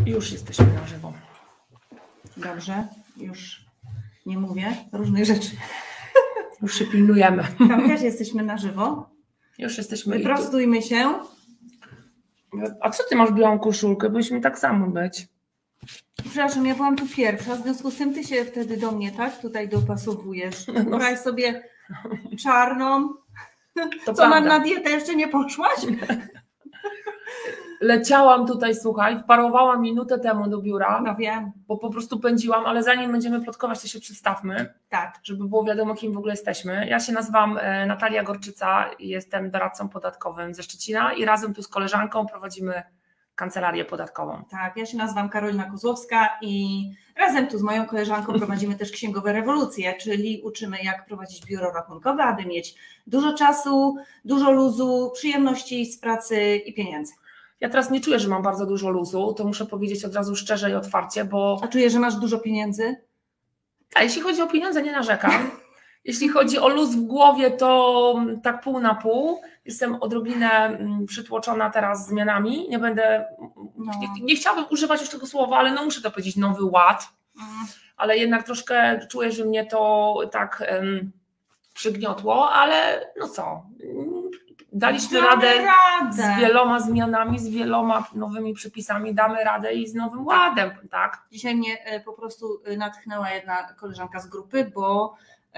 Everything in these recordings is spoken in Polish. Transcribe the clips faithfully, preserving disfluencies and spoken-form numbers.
Już jesteśmy na żywo. Dobrze, już nie mówię różnych rzeczy. Już się pilnujemy. Tam też jesteśmy na żywo. Już jesteśmy. Wyprostujmy się. A co ty masz białą koszulkę? Byśmy tak samo być. Przepraszam, ja byłam tu pierwsza, w związku z tym ty się wtedy do mnie, tak? Tutaj dopasowujesz. Wybrałeś sobie czarną. To co, na, na dietę jeszcze nie poszłaś? Leciałam tutaj, słuchaj, wparowałam minutę temu do biura, no wiem, bo po prostu pędziłam, ale zanim będziemy plotkować, to się przedstawmy, tak, żeby było wiadomo, kim w ogóle jesteśmy. Ja się nazywam Natalia Gorczyca i jestem doradcą podatkowym ze Szczecina i razem tu z koleżanką prowadzimy kancelarię podatkową. Tak, ja się nazywam Karolina Kozłowska i razem tu z moją koleżanką prowadzimy też Księgowe Rewolucje, czyli uczymy, jak prowadzić biuro rachunkowe, aby mieć dużo czasu, dużo luzu, przyjemności z pracy i pieniędzy. Ja teraz nie czuję, że mam bardzo dużo luzu, to muszę powiedzieć od razu szczerze i otwarcie, bo... A czujesz, że masz dużo pieniędzy? A jeśli chodzi o pieniądze, nie narzekam. Jeśli chodzi o luz w głowie, to tak pół na pół. Jestem odrobinę przytłoczona teraz zmianami. Nie będę, no. nie, nie chciałabym używać już tego słowa, ale no muszę to powiedzieć, nowy ład. Mm. Ale jednak troszkę czuję, że mnie to tak um, przygniotło, ale no co... Daliśmy radę, radę z wieloma zmianami, z wieloma nowymi przepisami, damy radę i z nowym ładem, tak? Dzisiaj mnie po prostu natchnęła jedna koleżanka z grupy, bo,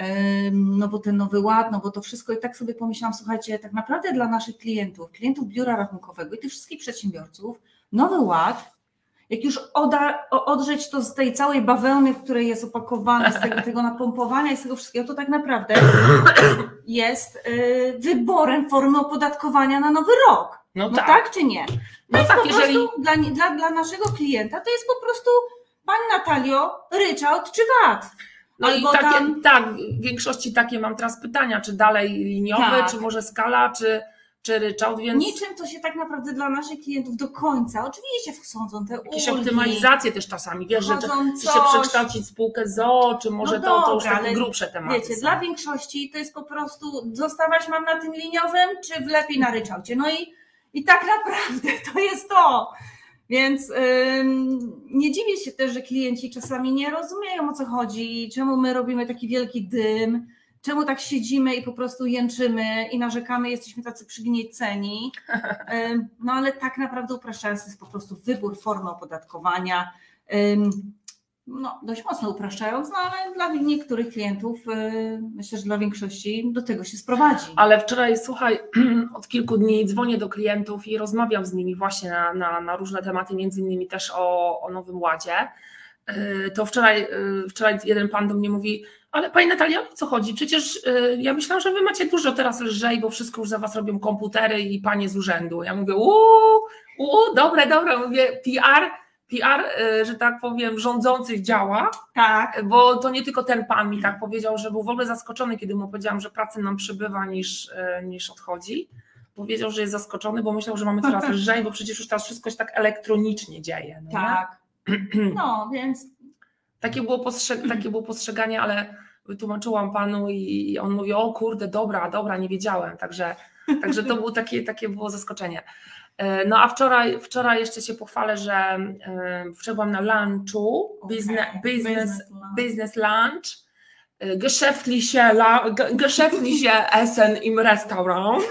no bo ten nowy ład, no bo to wszystko i tak sobie pomyślałam, słuchajcie, tak naprawdę dla naszych klientów, klientów biura rachunkowego i tych wszystkich przedsiębiorców, nowy ład, jak już oda, odrzeć to z tej całej bawełny, w której jest opakowane, z tego, tego napompowania i z tego wszystkiego, to tak naprawdę jest y, wyborem formy opodatkowania na nowy rok. No, no tak. tak czy nie? To no jest tak, po jeżeli... prostu dla, dla, dla naszego klienta to jest po prostu Pani Natalio, ryczałt czy V A T? No Albo i takie, tam... tak, w większości takie mam teraz pytania, czy dalej liniowe, tak. czy może skala, czy... czy ryczałt, więc... Niczym to się tak naprawdę dla naszych klientów do końca, oczywiście wsądzą te ulgi. Jakieś optymalizacje też czasami, wiesz, że czy się przekształcić spółkę z o o, czy może no to, dobra, to już takie grubsze tematy. Wiecie, są. Dla większości to jest po prostu zostawać mam na tym liniowym, czy lepiej na ryczałcie. No i, i tak naprawdę to jest to. Więc ym, nie dziwię się też, że klienci czasami nie rozumieją, o co chodzi, czemu my robimy taki wielki dym, czemu tak siedzimy i po prostu jęczymy i narzekamy, jesteśmy tacy przygnieceni. No ale tak naprawdę upraszczając, to jest po prostu wybór formy opodatkowania. No dość mocno upraszczając, no ale dla niektórych klientów, myślę, że dla większości do tego się sprowadzi. Ale wczoraj, słuchaj, od kilku dni dzwonię do klientów i rozmawiam z nimi właśnie na, na, na różne tematy, między innymi też o, o Nowym Ładzie. To wczoraj, wczoraj jeden pan do mnie mówi, ale Pani Natalia, o co chodzi? Przecież y, ja myślałam, że Wy macie dużo teraz lżej, bo wszystko już za Was robią komputery i panie z urzędu. Ja mówię, uuu, uuu, dobre, dobre, mówię, P R, P R, y, że tak powiem, rządzących działa, tak. Bo to nie tylko ten pan mi tak powiedział, że był w ogóle zaskoczony, kiedy mu powiedziałam, że pracy nam przybywa niż, y, niż odchodzi. Powiedział, że jest zaskoczony, bo myślał, że mamy coraz lżej, bo przecież już teraz wszystko się tak elektronicznie dzieje. No tak, nie? No więc... Takie było, postrzeg- takie było postrzeganie, ale wytłumaczyłam panu i on mówi, o kurde, dobra, dobra, nie wiedziałem, także, także to było takie, takie było zaskoczenie. No a wczoraj, wczoraj jeszcze się pochwalę, że wczoraj byłam na lunchu, okay. business, business, business lunch, geschäftliche, geschäftliche Essen im Restaurant.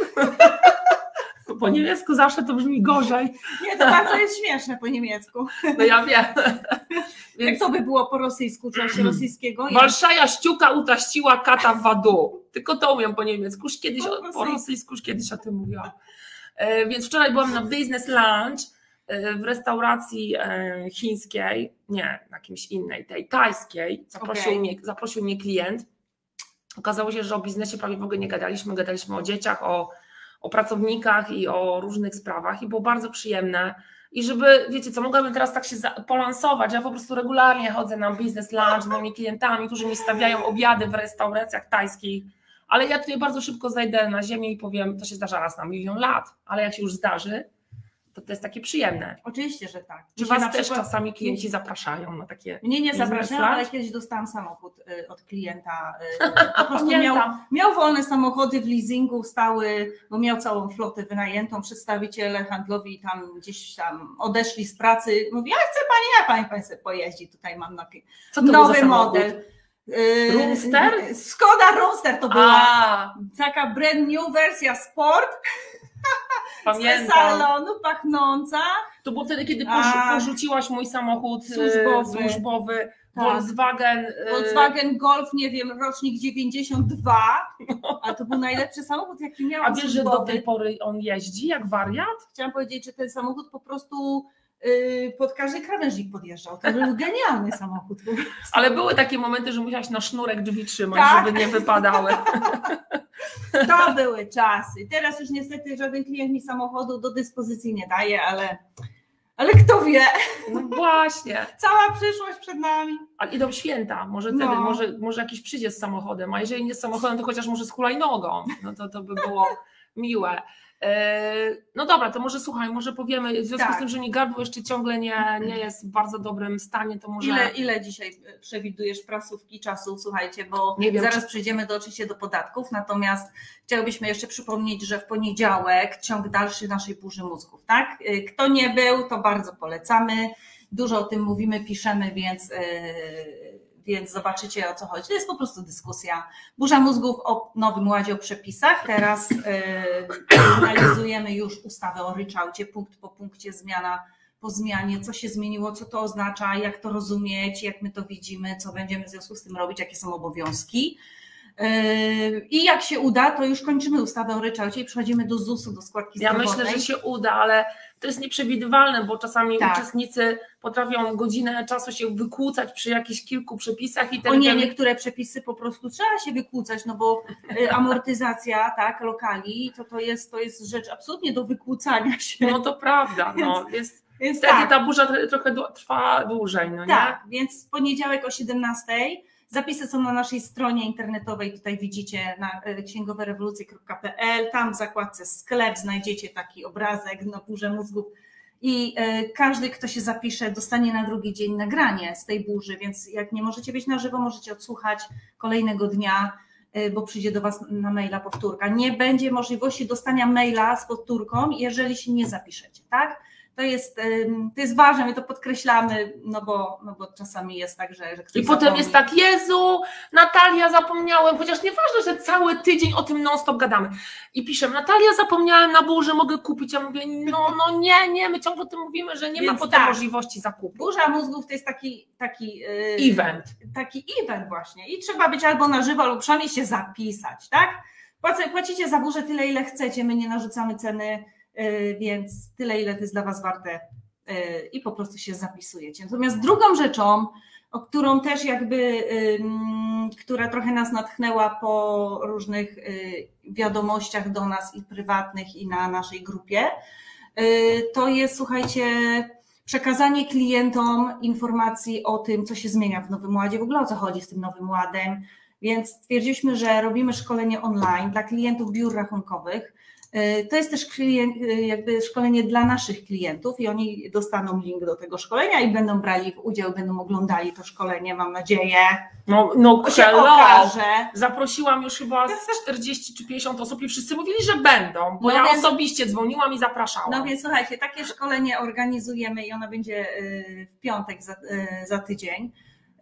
Po niemiecku zawsze to brzmi gorzej. Nie, to bardzo jest śmieszne po niemiecku. No ja wiem. Więc... Jak to by było po rosyjsku, czy się rosyjskiego? Walszaja ściuka utaściła kata w wadu. Tylko to umiem po niemiecku. Już kiedyś po, o, po rosyjsku już kiedyś o tym mówiłam. E, więc wczoraj byłam na business lunch e, w restauracji e, chińskiej, nie, na kimś innej, tej tajskiej. Zaprosił, okay. mnie, zaprosił mnie klient. Okazało się, że o biznesie prawie w ogóle nie gadaliśmy. Gadaliśmy o dzieciach, o o pracownikach i o różnych sprawach i było bardzo przyjemne i żeby, wiecie co, mogłabym teraz tak się polansować, ja po prostu regularnie chodzę na business lunch z moimi klientami, którzy mi stawiają obiady w restauracjach tajskich, ale ja tutaj bardzo szybko zajdę na ziemię i powiem, to się zdarza raz na milion lat, ale jak się już zdarzy, To to jest takie przyjemne. Oczywiście, że tak. Czy Was też przykład... czasami klienci zapraszają na takie... Mnie nie zapraszają, ale kiedyś dostałam samochód y, od klienta. Y, po prostu miał, miał wolne samochody w leasingu, stały, bo miał całą flotę wynajętą, przedstawiciele handlowi tam gdzieś tam odeszli z pracy. Mówi, ja chcę Pani, ja Pani, pani sobie pojeździ, tutaj mam taki nowy model. Roadster? Skoda Roadster to była A. taka brand new wersja Sport. Pamiętam. Z salonu pachnąca. To było wtedy, kiedy A. porzuciłaś mój samochód służbowy, służbowy tak. Volkswagen. Volkswagen Golf, nie wiem, rocznik dziewięćdziesiąt dwa, a to był najlepszy samochód, jaki miałam. A wiesz, służbowy. Że do tej pory on jeździ jak wariat? Chciałam powiedzieć, że ten samochód po prostu pod każdy krawężnik podjeżdżał. To był genialny samochód. Ale były takie momenty, że musiałaś na sznurek drzwi trzymać, tak? Żeby nie wypadały. To były czasy. Teraz już niestety żaden klient mi samochodu do dyspozycji nie daje, ale, ale kto wie. No właśnie. Cała przyszłość przed nami. Ale idą święta, może wtedy, no. może, może jakiś przyjdzie z samochodem, a jeżeli nie z samochodem, to chociaż może z hulajnogą. No to, to by było miłe. No dobra, to może słuchaj, może powiemy, w związku tak. z tym, że Nigardło jeszcze ciągle nie, nie jest w bardzo dobrym stanie, to może... Ile, ile dzisiaj przewidujesz prasówki czasu, słuchajcie, bo nie wiem, zaraz czy... przejdziemy do, oczywiście do podatków, natomiast chciałbyśmy jeszcze przypomnieć, że w poniedziałek ciąg dalszy naszej burzy mózgów, tak? Kto nie był, to bardzo polecamy, dużo o tym mówimy, piszemy, więc... Yy... Więc zobaczycie, o co chodzi. To jest po prostu dyskusja. Burza mózgów o Nowym Ładzie, o przepisach. Teraz yy, analizujemy już ustawę o ryczałcie, punkt po punkcie, zmiana po zmianie, co się zmieniło, co to oznacza, jak to rozumieć, jak my to widzimy, co będziemy w związku z tym robić, jakie są obowiązki. Yy, I jak się uda, to już kończymy ustawę o ryczałcie i przechodzimy do zusu, do składki zdrowotnej. Ja myślę, że się uda, ale to jest nieprzewidywalne, bo czasami tak. uczestnicy potrafią godzinę czasu się wykłócać przy jakichś kilku przepisach. I ten, o nie, ten... niektóre przepisy po prostu trzeba się wykłócać, no bo amortyzacja tak, lokali, to, to, jest, to jest rzecz absolutnie do wykłócania się. No to prawda, no, jest, więc wtedy tak. ta burza trochę trwa dłużej. No, tak, nie? Więc w poniedziałek o siedemnastej. Zapisy są na naszej stronie internetowej, tutaj widzicie na księgowe rewolucje kropka p l, tam w zakładce sklep znajdziecie taki obrazek na burzę mózgów i każdy, kto się zapisze, dostanie na drugi dzień nagranie z tej burzy, więc jak nie możecie być na żywo, możecie odsłuchać kolejnego dnia, bo przyjdzie do Was na maila powtórka. Nie będzie możliwości dostania maila z powtórką, jeżeli się nie zapiszecie, tak? To jest, to jest ważne, my to podkreślamy, no bo, no bo czasami jest tak, że, że ktoś I potem zapomni. jest tak, Jezu, Natalia, zapomniałem, chociaż nieważne, że cały tydzień o tym non stop gadamy. I piszę, Natalia, zapomniałem na burzy, mogę kupić. Ja mówię, no, no nie, nie, my ciągle o tym mówimy, że nie Więc ma potem tak, możliwości zakupu. Burza mózgów to jest taki, taki yy, event. Taki event właśnie i trzeba być albo na żywo, albo przynajmniej się zapisać, tak? Płacicie za burzę tyle, ile chcecie, my nie narzucamy ceny, więc tyle, ile to jest dla Was warte i po prostu się zapisujecie. Natomiast drugą rzeczą, o którą też jakby, która trochę nas natchnęła po różnych wiadomościach do nas i prywatnych i na naszej grupie, to jest, słuchajcie, przekazanie klientom informacji o tym, co się zmienia w Nowym Ładzie, w ogóle o co chodzi z tym Nowym Ładem, więc stwierdziliśmy, że robimy szkolenie online dla klientów biur rachunkowych. To jest też klient, jakby szkolenie dla naszych klientów i oni dostaną link do tego szkolenia i będą brali udział, będą oglądali to szkolenie, mam nadzieję. No, no hello. Zaprosiłam już chyba czterdzieści czy pięćdziesiąt osób i wszyscy mówili, że będą, bo no ja więc, osobiście dzwoniłam i zapraszałam. No więc słuchajcie, takie szkolenie organizujemy i ono będzie w piątek za, za tydzień.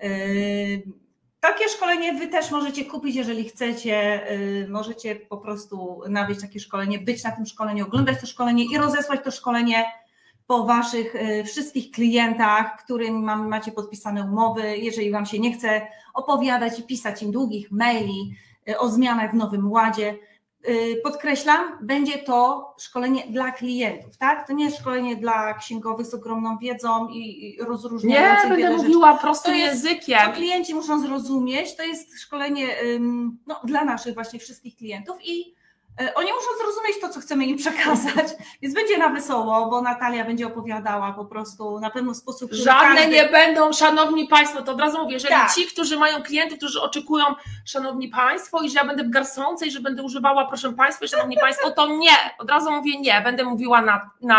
Takie szkolenie Wy też możecie kupić, jeżeli chcecie, możecie po prostu nabyć takie szkolenie, być na tym szkoleniu, oglądać to szkolenie i rozesłać to szkolenie po Waszych wszystkich klientach, którym macie podpisane umowy. Jeżeli Wam się nie chce opowiadać i pisać im długich maili o zmianach w Nowym Ładzie, podkreślam, będzie to szkolenie dla klientów, tak? To nie jest szkolenie dla księgowych z ogromną wiedzą i rozróżniających. Nie, będę mówiła prostym jest, językiem. To klienci muszą zrozumieć, to jest szkolenie no, dla naszych właśnie wszystkich klientów i oni muszą zrozumieć to, co chcemy im przekazać, więc będzie na wesoło, bo Natalia będzie opowiadała po prostu na pewno w sposób... Żadne każdy... nie będą, szanowni Państwo, to od razu mówię, jeżeli tak. ci, którzy mają klientów, którzy oczekują, szanowni Państwo, i że ja będę w garsonce i że będę używała, proszę Państwa, szanowni Państwo, to nie, od razu mówię nie, będę mówiła na, na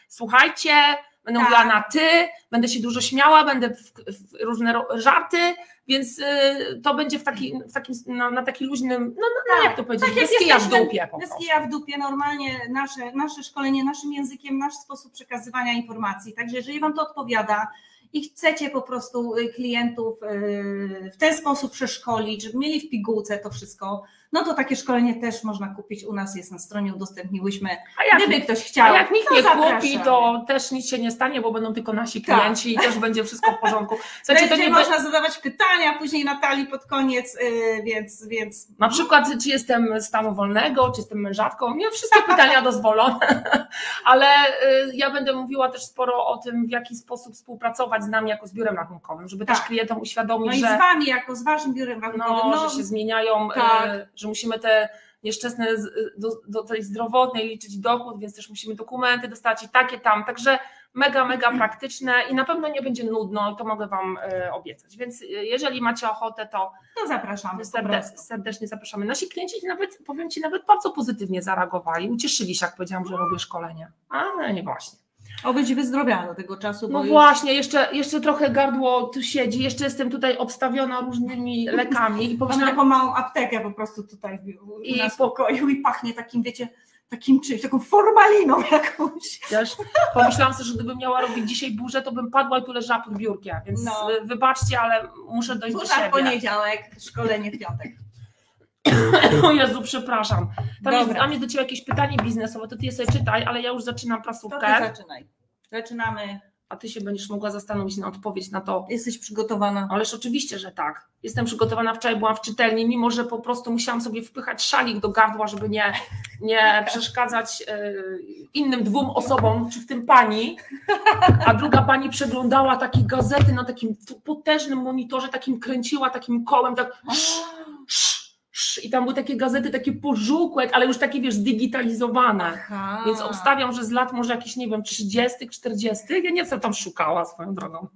słuchajcie, będę tak. mówiła na ty, będę się dużo śmiała, będę w, w różne żarty, więc y, to będzie w taki, w takim, na, na taki luźnym, no, no tak, jak to powiedzieć, tak bez kija w dupie po bez prostu. kija w dupie, normalnie nasze, nasze szkolenie, naszym językiem, nasz sposób przekazywania informacji, także jeżeli Wam to odpowiada i chcecie po prostu klientów w ten sposób przeszkolić, żeby mieli w pigułce to wszystko, no to takie szkolenie też można kupić u nas, jest na stronie, udostępniłyśmy, a jak, gdyby ktoś chciał. A jak nikt to nie zapraszamy. kupi, to też nic się nie stanie, bo będą tylko nasi klienci tak. i też będzie wszystko w porządku. Słuchajcie, będzie to nie można be... zadawać pytania później Natalii pod koniec, yy, więc, więc... Na przykład, czy jestem z stanu wolnego, czy jestem mężatką, nie wszystkie pytania dozwolone, ale yy, ja będę mówiła też sporo o tym, w jaki sposób współpracować z nami jako z biurem rachunkowym, żeby tak. też klientom uświadomić, no i że... z Wami jako z Waszym biurem rachunkowym. No, no, że się zmieniają, tak. yy, że musimy te nieszczęsne do, do tej zdrowotnej liczyć dochód, więc też musimy dokumenty dostać i takie tam, także mega, mega praktyczne i na pewno nie będzie nudno i to mogę Wam y, obiecać, więc jeżeli macie ochotę, to, to zapraszamy. Serde, serdecznie zapraszamy. Nasi klienci nawet, powiem Ci, nawet bardzo pozytywnie zareagowali, ucieszyli się, jak powiedziałam, że robię szkolenie, a no nie właśnie. Obyć wyzdrowiała do tego czasu. Bo no już... właśnie, jeszcze, jeszcze trochę gardło tu siedzi, jeszcze jestem tutaj obstawiona różnymi lekami. I pomyślałam... Mam taką małą aptekę po prostu tutaj w, I na spokoju i pachnie takim, wiecie, takim czymś, taką formaliną jakąś. Też pomyślałam sobie, że gdybym miała robić dzisiaj burzę, to bym padła i tu leżała pod biurkiem, więc no. wybaczcie, ale muszę dojść Burza do siebie. w poniedziałek, szkolenie w piątek. O Jezu, przepraszam. Tam jest, tam jest do Ciebie jakieś pytanie biznesowe, to Ty je sobie czytaj, ale ja już zaczynam prasówkę. To Ty zaczynaj. Zaczynamy. A Ty się będziesz mogła zastanowić na odpowiedź na to. Jesteś przygotowana? Ależ oczywiście, że tak. Jestem przygotowana, wczoraj byłam w czytelni, mimo że po prostu musiałam sobie wpychać szalik do gardła, żeby nie, nie przeszkadzać innym dwóm osobom, czy w tym pani, a druga pani przeglądała takie gazety na takim potężnym monitorze, takim kręciła takim kołem, tak i tam były takie gazety, takie pożółkłe, ale już takie, wiesz, zdigitalizowane. Aha. Więc obstawiam, że z lat może jakichś, nie wiem, trzydziestych, czterdziestych. Ja nie wiem, co tam szukała swoją drogą.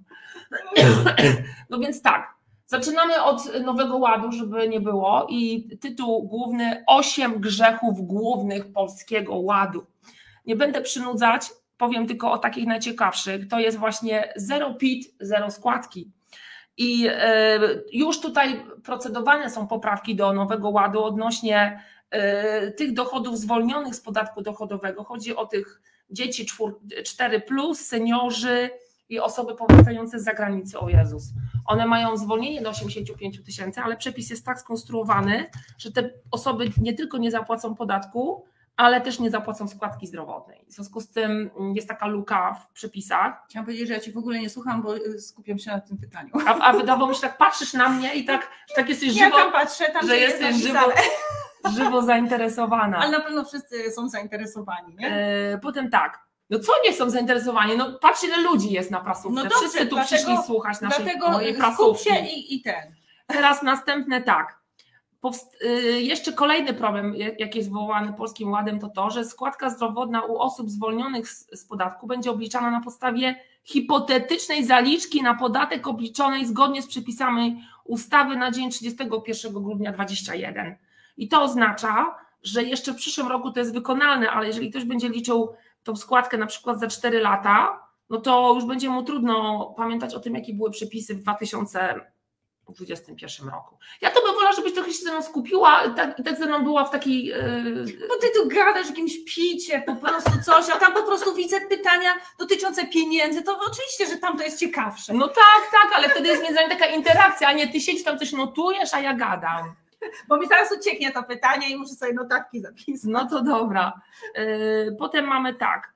No więc tak, zaczynamy od Nowego Ładu, żeby nie było i tytuł główny osiem grzechów głównych Polskiego Ładu. Nie będę przynudzać, powiem tylko o takich najciekawszych. To jest właśnie zero P I T, zero składki. I już tutaj procedowane są poprawki do Nowego Ładu odnośnie tych dochodów zwolnionych z podatku dochodowego. Chodzi o tych dzieci cztery plus, seniorzy i osoby powracające z zagranicy. O Jezus. One mają zwolnienie do osiemdziesięciu pięciu tysięcy, ale przepis jest tak skonstruowany, że te osoby nie tylko nie zapłacą podatku, ale też nie zapłacą składki zdrowotnej. W związku z tym jest taka luka w przepisach. Chciałam powiedzieć, że ja Cię w ogóle nie słucham, bo skupiam się na tym pytaniu. A, a wydawało mi się, tak patrzysz na mnie i tak, że tak jesteś ja żywo, tam patrzę, tam że jesteś żywo, żywo zainteresowana. Ale na pewno wszyscy są zainteresowani, nie? E, potem tak, no co nie są zainteresowani? No patrz, ile ludzi jest na prasówce. No dobrze, wszyscy tu dlatego, przyszli słuchać naszej mojej prasówki. Skup się i, i ten. Teraz następne tak. Powst- jeszcze kolejny problem, jaki jest wywołany Polskim Ładem, to to, że składka zdrowotna u osób zwolnionych z, z podatku będzie obliczana na podstawie hipotetycznej zaliczki na podatek obliczonej zgodnie z przepisami ustawy na dzień trzydziestego pierwszego grudnia dwudziestego pierwszego. I to oznacza, że jeszcze w przyszłym roku to jest wykonalne, ale jeżeli ktoś będzie liczył tą składkę na przykład za cztery lata, no to już będzie mu trudno pamiętać o tym, jakie były przepisy w dwa tysiące dwudziestym pierwszym roku. Ja to bym wolała, żebyś trochę się ze mną skupiła i tak, i tak ze mną była w takiej... Yy... Bo ty tu gadasz o jakimś picie, po prostu coś, a tam po prostu widzę pytania dotyczące pieniędzy, to oczywiście, że tam to jest ciekawsze. No tak, tak, ale wtedy jest między nami taka interakcja, a nie ty siedzisz tam coś notujesz, a ja gadam. Bo mi zaraz ucieknie to pytanie i muszę sobie notatki zapisać. No to dobra. Yy, potem mamy tak.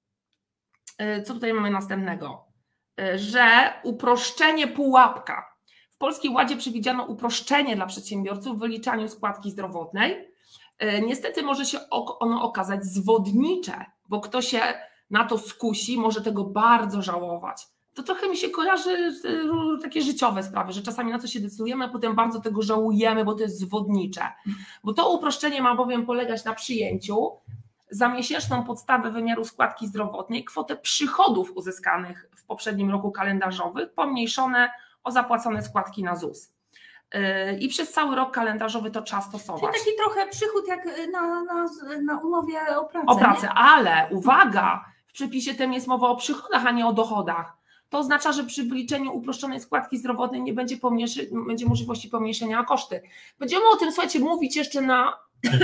Yy, co tutaj mamy następnego? Yy, że uproszczenie pułapka. W Polskim Ładzie przewidziano uproszczenie dla przedsiębiorców w wyliczaniu składki zdrowotnej. Niestety może się ono okazać zwodnicze, bo kto się na to skusi, może tego bardzo żałować. To trochę mi się kojarzy takie życiowe sprawy, że czasami na co się decydujemy, a potem bardzo tego żałujemy, bo to jest zwodnicze. Bo to uproszczenie ma bowiem polegać na przyjęciu za miesięczną podstawę wymiaru składki zdrowotnej kwotę przychodów uzyskanych w poprzednim roku kalendarzowym, pomniejszone o zapłacone składki na ZUS. I przez cały rok kalendarzowy to trzeba stosować. Czyli taki trochę przychód jak na, na, na umowie o pracę. O pracę, nie? Ale uwaga, w przepisie tym jest mowa o przychodach, a nie o dochodach. To oznacza, że przy wyliczeniu uproszczonej składki zdrowotnej nie będzie, będzie możliwości pomniejszenia koszty. Będziemy o tym, słuchajcie, mówić jeszcze na,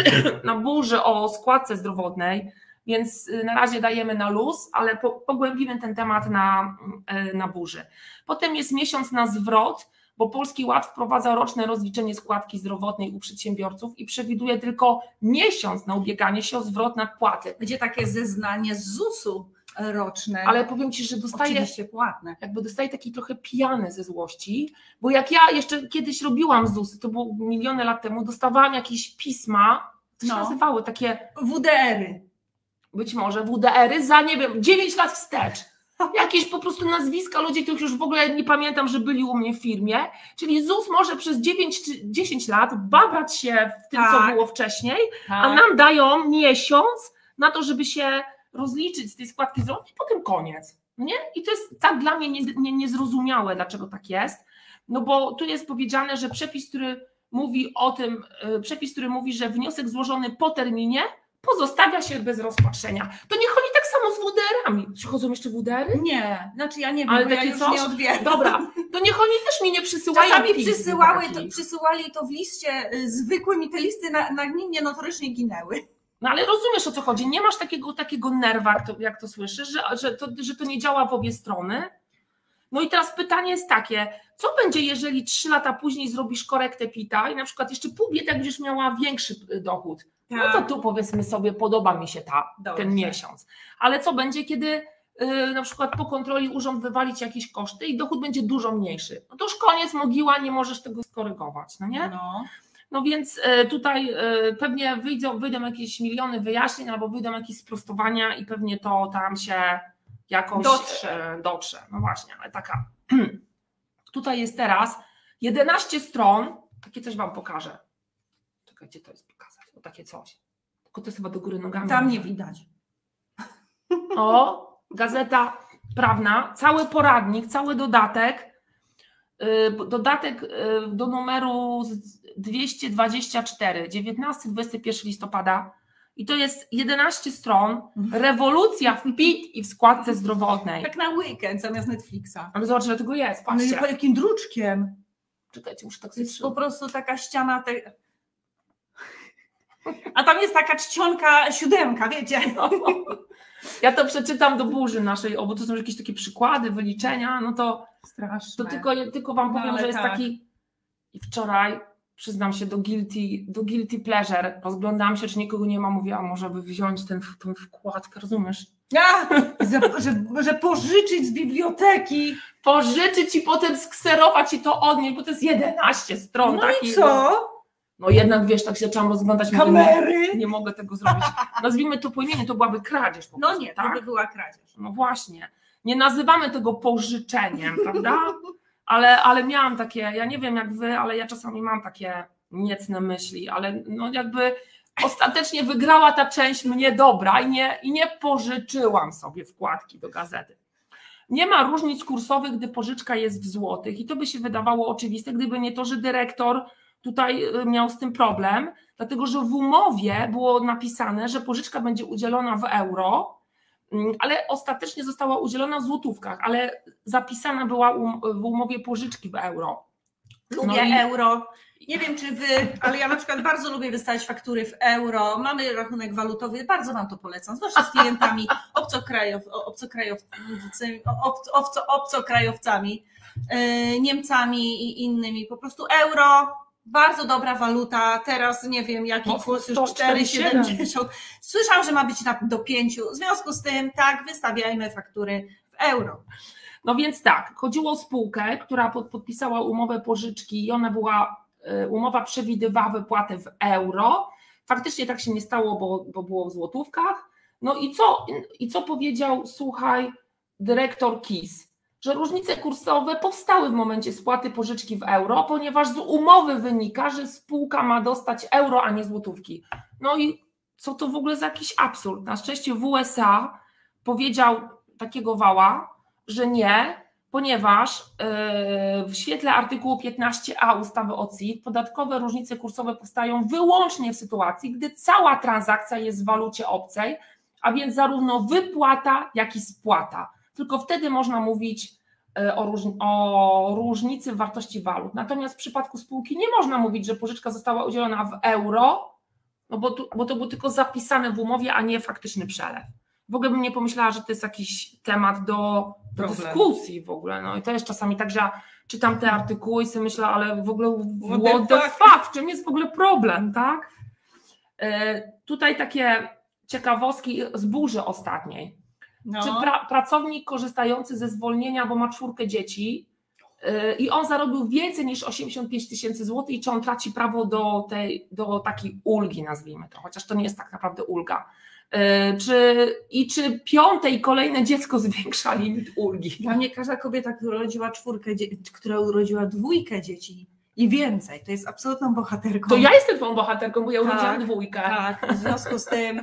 na burzy o składce zdrowotnej, więc na razie dajemy na luz, ale po, pogłębimy ten temat na, na burzy. Potem jest miesiąc na zwrot, bo Polski Ład wprowadza roczne rozliczenie składki zdrowotnej u przedsiębiorców i przewiduje tylko miesiąc na ubieganie się o zwrot nadpłaty. Będzie takie zeznanie z zusu roczne. Ale powiem Ci, że dostaję, oczywiście płatne. Jakby dostaję taki trochę pijany ze złości, bo jak ja jeszcze kiedyś robiłam ZUS, to było miliony lat temu, dostawałam jakieś pisma, to się No. nazywały takie W D R-y. być może W D R-y za, nie wiem, dziewięć lat wstecz. Jakieś po prostu nazwiska ludzi, których już w ogóle nie pamiętam, że byli u mnie w firmie. Czyli ZUS może przez dziewięć czy dziesięć lat babrać się w tym, Tak. co było wcześniej, Tak. a nam dają miesiąc na to, żeby się rozliczyć z tej składki zdrowotnej i potem koniec. Nie? I to jest tak dla mnie nie, nie, niezrozumiałe, dlaczego tak jest. No bo tu jest powiedziane, że przepis, który mówi o tym, przepis, który mówi, że wniosek złożony po terminie pozostawia się bez rozpatrzenia. To nie chodzi tak samo z W D R-ami. Przychodzą jeszcze W D R-y? Nie, znaczy ja nie wiem, Ale bo ja takie już coś? nie odbieram. Dobra, to niech oni też mi nie przysyłają. Czasami pism przysyłały to, takich. przysyłali to w liście y, zwykłym i te listy na, nagminnie notorycznie ginęły. No ale rozumiesz, o co chodzi. Nie masz takiego, takiego nerwa, jak to, jak to słyszysz, że, że, to, że to nie działa w obie strony. No i teraz pytanie jest takie, co będzie, jeżeli trzy lata później zrobisz korektę PIT-a i na przykład jeszcze pół biedy, jak będziesz miała większy dochód. No to tu powiedzmy sobie, podoba mi się ta, Dobrze. ten miesiąc. Ale co będzie, kiedy yy, na przykład po kontroli urząd wywali ci jakieś koszty i dochód będzie dużo mniejszy? No to już koniec, mogiła, nie możesz tego skorygować, no nie? No. No więc yy, tutaj yy, pewnie wyjdą, wyjdą jakieś miliony wyjaśnień albo wyjdą jakieś sprostowania i pewnie to tam się jakoś Dotrze. Yy, dotrze. No właśnie, ale taka. Tutaj jest teraz jedenaście stron, takie coś wam pokażę. Czekajcie, to jest pokazać, o takie coś. Tylko to jest chyba do góry nogami. Tam nie widać. O, gazeta prawna, cały poradnik, cały dodatek, yy, dodatek yy, do numeru dwieście dwadzieścia cztery, dziewiętnastego do dwudziestego pierwszego listopada i to jest jedenaście stron, rewolucja w P I T i w składce zdrowotnej. Tak na weekend zamiast Netflixa. Ale zobacz, że tego jest, Ale patrzcie. jakim druczkiem. Czekajcie, muszę tak To sobie jest po prostu taka ściana. Te... A tam jest taka czcionka siódemka, wiecie. No. Ja to przeczytam do burzy naszej, o, bo to są jakieś takie przykłady, wyliczenia, no to, Straszne. to tylko, tylko wam powiem, No, że jest tak. taki i wczoraj, przyznam się do guilty, do guilty pleasure, rozglądałam się, czy nikogo nie ma, mówiłam, może by wziąć ten, tą wkładkę, rozumiesz? A, że, że, że pożyczyć z biblioteki. Pożyczyć i potem skserować i to odnieść, bo to jest jedenaście stron. No takich, i co? No jednak wiesz, tak się zaczęłam rozglądać, mówię, Kamery? nie, nie mogę tego zrobić. Nazwijmy to po imieniu, to byłaby kradzież po No prostu, nie, to tak? by była kradzież. No właśnie. Nie nazywamy tego pożyczeniem, prawda? Ale, ale miałam takie, ja nie wiem jak wy, ale ja czasami mam takie niecne myśli, ale no jakby ostatecznie wygrała ta część mnie dobra i nie, i nie pożyczyłam sobie wkładki do gazety. Nie ma różnic kursowych, gdy pożyczka jest w złotych i to by się wydawało oczywiste, gdyby nie to, że dyrektor tutaj miał z tym problem, dlatego że w umowie było napisane, że pożyczka będzie udzielona w euro, ale ostatecznie została udzielona w złotówkach, ale zapisana była w umowie pożyczki w euro. Lubię No i- euro. Nie wiem, czy wy, ale ja na przykład bardzo lubię wystawiać faktury w euro. Mamy rachunek walutowy, bardzo wam to polecam, zwłaszcza z klientami obcokrajow, obcokrajowcami, obco, obco, obcokrajowcami, yy, Niemcami i innymi. Po prostu euro, bardzo dobra waluta. Teraz nie wiem, jaki No, kurs, już sto cztery czterdzieści siedem. siedemdziesiąt. Słyszałam, że ma być na, do pięciu. W związku z tym, tak, wystawiajmy faktury w euro. No więc tak, chodziło o spółkę, która pod, podpisała umowę pożyczki i ona była, y, umowa przewidywała wypłatę w euro. Faktycznie tak się nie stało, bo, bo było w złotówkach. No i co, i co powiedział, słuchaj, dyrektor K I S? Że różnice kursowe powstały w momencie spłaty pożyczki w euro, ponieważ z umowy wynika, że spółka ma dostać euro, a nie złotówki. No i co to w ogóle za jakiś absurd? Na szczęście w U S A powiedział takiego wała, że nie, ponieważ yy, w świetle artykułu piętnaście a ustawy o C I T podatkowe różnice kursowe powstają wyłącznie w sytuacji, gdy cała transakcja jest w walucie obcej, a więc zarówno wypłata, jak i spłata. Tylko wtedy można mówić o, róż, o różnicy w wartości walut. Natomiast w przypadku spółki nie można mówić, że pożyczka została udzielona w euro, no bo, tu, bo to było tylko zapisane w umowie, a nie faktyczny przelew. W ogóle bym nie pomyślała, że to jest jakiś temat do, do dyskusji w ogóle. No i to jest czasami tak, że ja czytam te artykuły i sobie myślę, ale w ogóle what the fuck, w czym jest w ogóle problem, tak? Yy, tutaj takie ciekawostki z burzy ostatniej. No. Czy pra, pracownik korzystający ze zwolnienia, bo ma czwórkę dzieci yy, i on zarobił więcej niż osiemdziesiąt pięć tysięcy złotych i czy on traci prawo do, tej, do takiej ulgi, nazwijmy to, chociaż to nie jest tak naprawdę ulga. Yy, czy, I czy piąte i kolejne dziecko zwiększa limit ulgi? Dla mnie każda kobieta, która urodziła czwórkę, która urodziła dwójkę dzieci i więcej, to jest absolutną bohaterką. To ja jestem tą bohaterką, bo ja tak, urodziłam dwójkę. Tak, w związku z tym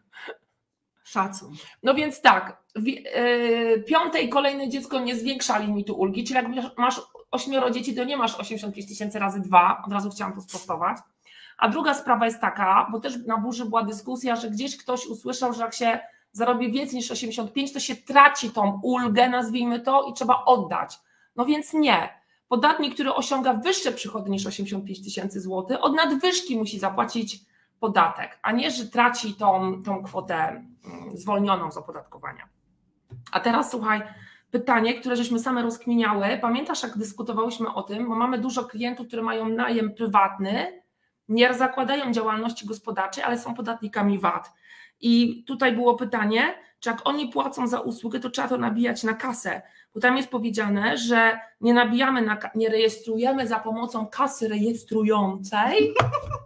szacun. No więc tak, yy, piąte i kolejne dziecko nie zwiększa limitu ulgi, czyli jak masz ośmioro dzieci, to nie masz osiemdziesiąt pięć tysięcy razy dwa, od razu chciałam to sprostować. A druga sprawa jest taka, bo też na burzy była dyskusja, że gdzieś ktoś usłyszał, że jak się zarobi więcej niż osiemdziesiąt pięć, to się traci tą ulgę, nazwijmy to, i trzeba oddać. No więc nie. Podatnik, który osiąga wyższe przychody niż osiemdziesiąt pięć tysięcy złotych, od nadwyżki musi zapłacić podatek, a nie, że traci tą, tą kwotę zwolnioną z opodatkowania. A teraz słuchaj, pytanie, które żeśmy same rozkminiały. Pamiętasz, jak dyskutowałyśmy o tym, bo mamy dużo klientów, które mają najem prywatny, nie zakładają działalności gospodarczej, ale są podatnikami V A T. I tutaj było pytanie, czy jak oni płacą za usługę, to trzeba to nabijać na kasę, bo tam jest powiedziane, że nie nabijamy, na, nie rejestrujemy za pomocą kasy rejestrującej,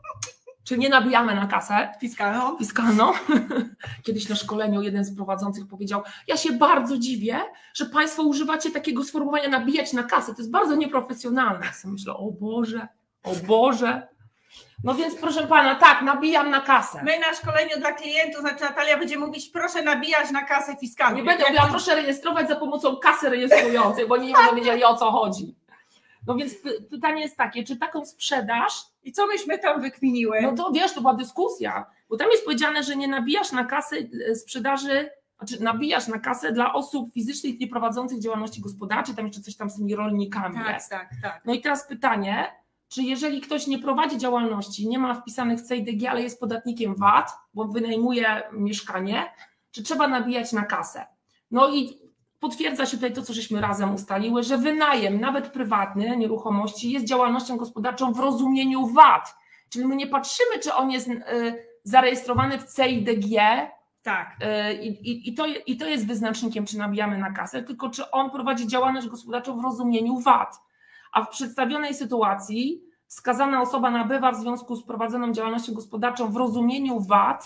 czy nie nabijamy na kasę fiskalną. fiskalną. Kiedyś na szkoleniu jeden z prowadzących powiedział, ja się bardzo dziwię, że Państwo używacie takiego sformułowania nabijać na kasę, to jest bardzo nieprofesjonalne. Ja sobie myślę, o Boże, o Boże. No więc proszę Pana, tak, nabijam na kasę. My na szkoleniu dla klientów, znaczy Natalia będzie mówić, proszę nabijać na kasę fiskalną. Nie będę mówiła, proszę rejestrować za pomocą kasy rejestrującej, bo nie będą wiedzieli, o co chodzi. No więc pytanie jest takie, czy taką sprzedaż... I co myśmy tam wykminiły? No to wiesz, to była dyskusja, bo tam jest powiedziane, że nie nabijasz na kasę sprzedaży, znaczy nabijasz na kasę dla osób fizycznych nieprowadzących działalności gospodarczej, tam jeszcze coś tam z tymi rolnikami tak, jest. Tak, tak. No i teraz pytanie, czy jeżeli ktoś nie prowadzi działalności, nie ma wpisanych w C I D G, ale jest podatnikiem V A T, bo wynajmuje mieszkanie, czy trzeba nabijać na kasę? No i potwierdza się tutaj to, co żeśmy razem ustaliły, że wynajem, nawet prywatny, nieruchomości jest działalnością gospodarczą w rozumieniu V A T. Czyli my nie patrzymy, czy on jest zarejestrowany w C I D G, tak. I, i, i, to, i to jest wyznacznikiem, czy nabijamy na kasę, tylko czy on prowadzi działalność gospodarczą w rozumieniu V A T. A w przedstawionej sytuacji wskazana osoba nabywa w związku z prowadzoną działalnością gospodarczą w rozumieniu V A T,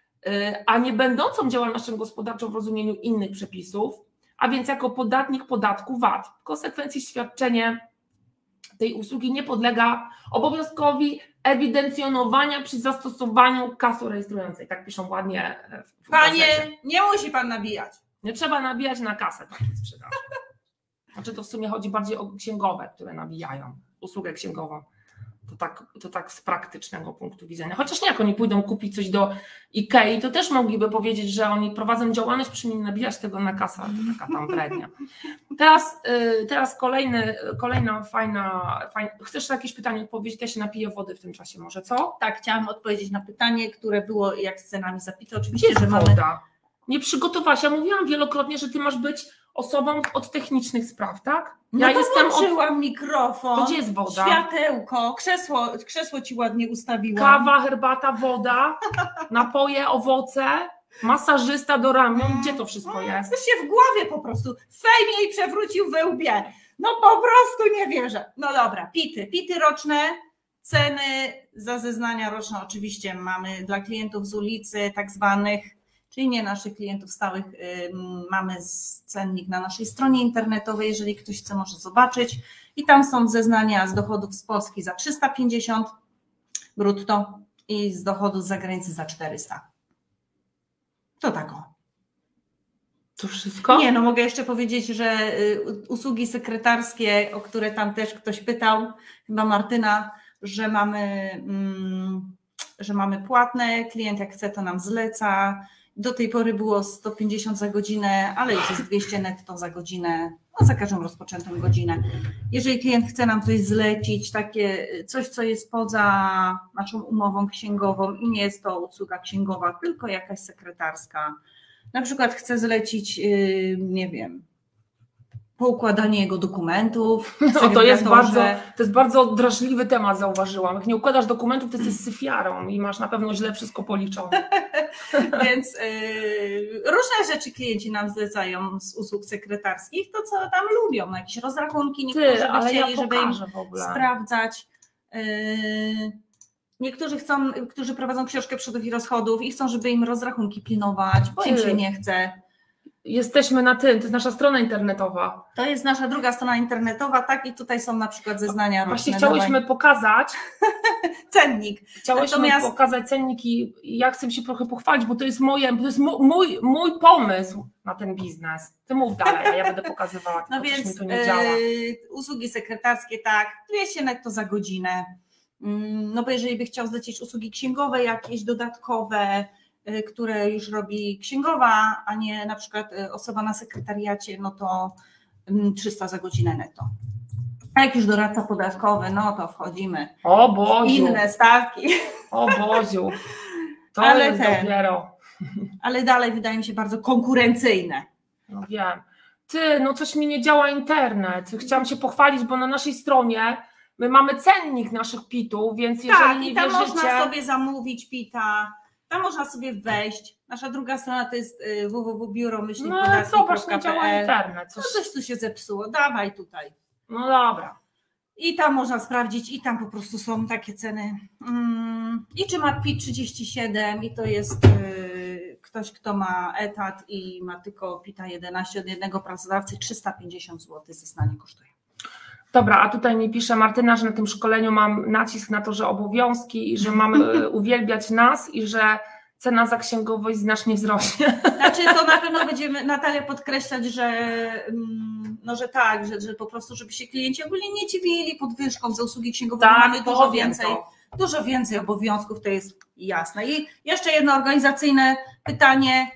a nie będącą działalnością gospodarczą w rozumieniu innych przepisów, a więc jako podatnik podatku V A T. W konsekwencji świadczenie tej usługi nie podlega obowiązkowi ewidencjonowania przy zastosowaniu kasy rejestrującej. Tak piszą ładnie w Panie, nie musi Pan nabijać. Nie trzeba nabijać na kasę takiej sprzedaży. Znaczy to w sumie chodzi bardziej o księgowe, które nabijają usługę księgową. To tak, to tak z praktycznego punktu widzenia. Chociaż nie, jak oni pójdą kupić coś do Ikei, to też mogliby powiedzieć, że oni prowadzą działalność, proszę mi nie nabijać tego na kasę, to taka tam brednia. Teraz, teraz kolejny, kolejna fajna, fajna... Chcesz na jakieś pytanie odpowiedzieć? Ja się napiję wody w tym czasie może, co? Tak, chciałam odpowiedzieć na pytanie, które było jak z cenami zapite. Oczywiście, Gdzie jest że woda? mamy... Nie przygotowałaś. Ja mówiłam wielokrotnie, że ty masz być osobą od technicznych spraw, tak? Ja ja to jestem włączyłam od... mikrofon, to gdzie jest woda? Światełko, krzesło, krzesło ci ładnie ustawiłam. Kawa, herbata, woda, napoje, owoce, masażysta do ramion. Gdzie to wszystko jest? To się w głowie po prostu. Fejm jej przewrócił we łbie. No po prostu nie wierzę. No dobra, pity. Pity roczne, ceny za zeznania roczne oczywiście mamy dla klientów z ulicy tak zwanych, czyli nie naszych klientów stałych, mamy cennik na naszej stronie internetowej, jeżeli ktoś chce, może zobaczyć. I tam są zeznania z dochodów z Polski za trzysta pięćdziesiąt brutto i z dochodów z zagranicy za czterysta. To tak o. To wszystko? Nie, no mogę jeszcze powiedzieć, że usługi sekretarskie, o które tam też ktoś pytał, chyba Martyna, że mamy, że mamy płatne, klient jak chce, to nam zleca. Do tej pory było sto pięćdziesiąt za godzinę, ale już jest dwieście netto za godzinę, no za każdą rozpoczętą godzinę. Jeżeli klient chce nam coś zlecić, takie coś, co jest poza naszą umową księgową i nie jest to usługa księgowa, tylko jakaś sekretarska, na przykład chce zlecić, nie wiem, poukładanie jego dokumentów. No, to, jest bardzo, to jest bardzo drażliwy temat, zauważyłam. Jak nie układasz dokumentów, to jesteś syfiarą i masz na pewno źle wszystko policzone. Więc yy, różne rzeczy klienci nam zlecają z usług sekretarskich, to co tam lubią, jakieś rozrachunki, niektórzy Ty, by chcieli, ja żeby im sprawdzać. Yy, niektórzy chcą, którzy prowadzą książkę przychodów i rozchodów i chcą, żeby im rozrachunki pilnować, bo Ty. im się nie chce. Jesteśmy na tym, to jest nasza strona internetowa. To jest nasza druga strona internetowa, tak, i tutaj są na przykład zeznania roczne. Właśnie chciałyśmy dawaj. pokazać cennik. Chciałyśmy Natomiast... pokazać cennik i ja chcę się trochę pochwalić, bo to jest, moje, to jest mój, mój pomysł na ten biznes. Ty mów dalej, a ja będę pokazywała, no tylko więc mi to nie działa. Yy, usługi sekretarskie, tak, dwieście netto za godzinę. Yy, no bo jeżeli by chciał zlecić usługi księgowe, jakieś dodatkowe, które już robi księgowa, a nie na przykład osoba na sekretariacie, no to trzysta za godzinę netto. A jak już doradca podatkowy, no to wchodzimy. O Boziu. Inne stawki. O Boziu. To ale jest ten, dopiero. Ale dalej wydaje mi się bardzo konkurencyjne. No wiem. Ty, no coś mi nie działa internet. Chciałam się pochwalić, bo na naszej stronie my mamy cennik naszych pitów, więc jeżeli tak, nie i tam wierzycie... można sobie zamówić pita. Tam można sobie wejść. Nasza druga strona to jest w w w kropka biuro myślnik podatki kropka p l. No zobacz, nie działa internet. Coś... No coś tu się zepsuło, dawaj tutaj. No dobra. I tam można sprawdzić i tam po prostu są takie ceny. Hmm. I czy ma P I T trzydzieści siedem i to jest yy, ktoś, kto ma etat i ma tylko P I T a jedenaście od jednego pracodawcy, trzysta pięćdziesiąt złotych zeznanie kosztuje. Dobra, a tutaj mi pisze Martyna, że na tym szkoleniu mam nacisk na to, że obowiązki i że mamy uwielbiać nas i że cena za księgowość znacznie wzrośnie. Znaczy to na pewno będziemy, Natalia, podkreślać, że, no, że tak, że, że po prostu, żeby się klienci ogólnie nie dziwili podwyżką za usługi księgowe, tak, mamy dużo więcej, dużo więcej obowiązków, to jest jasne. I jeszcze jedno organizacyjne pytanie.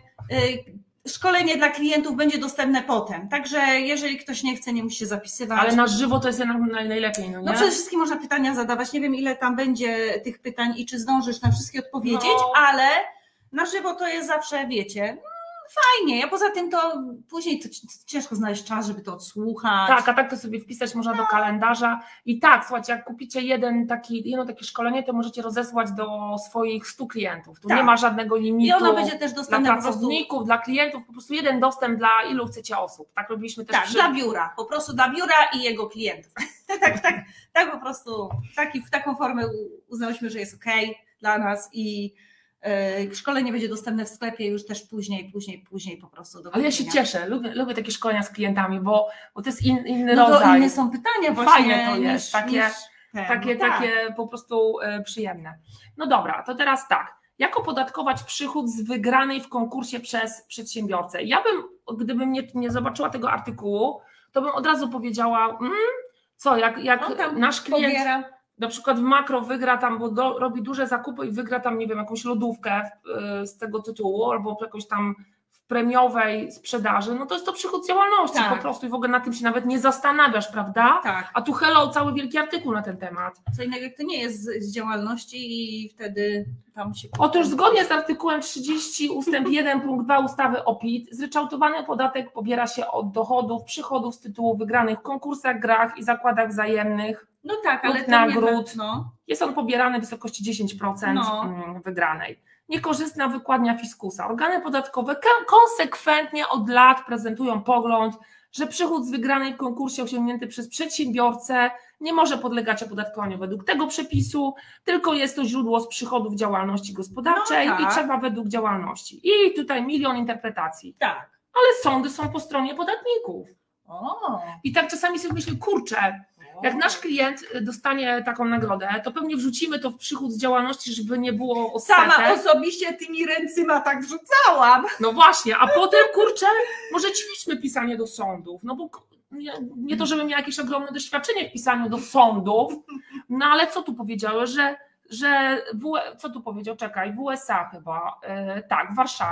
Szkolenie dla klientów będzie dostępne potem, także jeżeli ktoś nie chce, nie musi się zapisywać. Ale na żywo to jest najlepiej, no nie? No przede wszystkim można pytania zadawać, nie wiem ile tam będzie tych pytań i czy zdążysz na wszystkie odpowiedzieć, no. Ale na żywo to jest zawsze, wiecie, fajnie, a poza tym to później to ciężko znaleźć czas, żeby to odsłuchać. Tak, a tak to sobie wpisać można no. do kalendarza i tak, słuchajcie, jak kupicie jeden taki, jedno takie szkolenie, to możecie rozesłać do swoich stu klientów, tu tak. nie ma żadnego limitu. I ono będzie też dostępne dla pracowników, prostu... dla klientów, po prostu jeden dostęp dla ilu chcecie osób, tak robiliśmy też tak, przy... dla biura, po prostu dla biura i jego klientów, tak, tak, tak po prostu, taki, w taką formę uznałyśmy, że jest okej okay dla nas i szkolenie będzie dostępne w sklepie już też później, później, później po prostu. Do Ale ja się cieszę, lubię, lubię takie szkolenia z klientami, bo, bo to jest in, inny no rodzaj. No inne są pytania właśnie. Fajne to jest, niż, takie, niż ten, takie, no tak. takie po prostu przyjemne. No dobra, to teraz tak. Jak opodatkować przychód z wygranej w konkursie przez przedsiębiorcę? Ja bym, gdybym nie, nie zobaczyła tego artykułu, to bym od razu powiedziała, mm, co, jak, jak no nasz klient... Pobiera. Na przykład w Makro wygra tam, bo do, robi duże zakupy i wygra tam, nie wiem, jakąś lodówkę w, z tego tytułu, albo jakąś tam w premiowej sprzedaży, no to jest to przychód z działalności tak. po prostu i w ogóle na tym się nawet nie zastanawiasz, prawda? Tak. A tu hello, cały wielki artykuł na ten temat. Co innego jak to nie jest z, z działalności i wtedy tam się... Otóż zgodnie z artykułem trzydzieści ustęp jeden punkt dwa ustawy o P I T zryczałtowany podatek pobiera się od dochodów, przychodów z tytułu wygranych w konkursach, grach i zakładach wzajemnych. No tak, ale nagród. No. Jest on pobierany w wysokości dziesięć procent no. wygranej. Niekorzystna wykładnia fiskusa. Organy podatkowe konsekwentnie od lat prezentują pogląd, że przychód z wygranej w konkursie osiągnięty przez przedsiębiorcę nie może podlegać opodatkowaniu według tego przepisu, tylko jest to źródło z przychodów działalności gospodarczej no tak. i trzeba według działalności. I tutaj milion interpretacji. Tak. Ale sądy są po stronie podatników. O. I tak czasami sobie myślę, kurczę, jak nasz klient dostanie taką nagrodę, to pewnie wrzucimy to w przychód z działalności, żeby nie było odsetek. Sama osobiście tymi ręcyma tak wrzucałam. No właśnie, a potem, kurczę, może ćwiczmy pisanie do sądów, no bo nie, nie to, żebym miała jakieś ogromne doświadczenie w pisaniu do sądów, no ale co tu powiedziały, że, że w, co tu powiedział, czekaj, w U S A chyba, yy, tak, w Warszawie,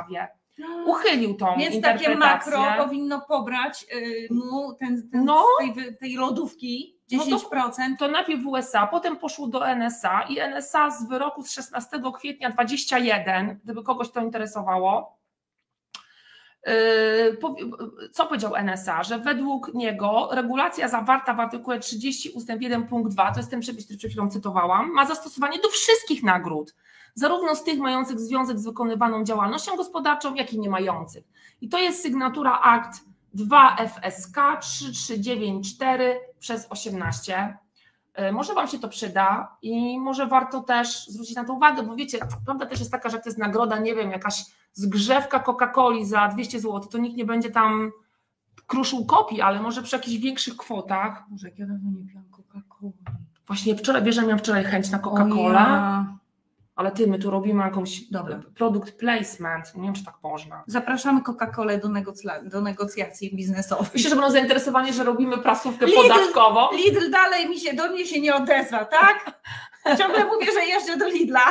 uchylił tą Więc interpretację. takie makro powinno pobrać y, mu ten, ten no, z tej, tej lodówki dziesięć procent. No to, to najpierw w U S A, potem poszło do N S A i N S A z wyroku z szesnastego kwietnia dwudziestego pierwszego, gdyby kogoś to interesowało. Co powiedział N S A? Że według niego regulacja zawarta w artykule trzydzieści ustęp jeden punkt dwa, to jest ten przepis, który przed chwilą cytowałam, ma zastosowanie do wszystkich nagród, zarówno z tych mających związek z wykonywaną działalnością gospodarczą, jak i nie mających. I to jest sygnatura akt dwa F S K trzy trzy dziewięć cztery przez osiemnaście. Może Wam się to przyda i może warto też zwrócić na to uwagę, bo wiecie, prawda też jest taka, że jak to jest nagroda, nie wiem, jakaś zgrzewka Coca-Coli za dwieście złotych, to nikt nie będzie tam kruszył kopii, ale może przy jakichś większych kwotach. Może jak ja dawno nie piłam Coca-Coli. Właśnie wczoraj, wiesz, że miałam wczoraj chęć na Coca-Colę, ja. Ale ty, my tu robimy jakąś Dobra. produkt placement, nie wiem, czy tak można. Zapraszamy Coca-Colę do, negocja- do negocjacji biznesowych. Myślę, że będą zainteresowani, że robimy prasówkę Lidl, podatkową. Lidl dalej mi się, do mnie się nie odezwa, tak? Ciągle mówię, że jeżdżę do Lidla.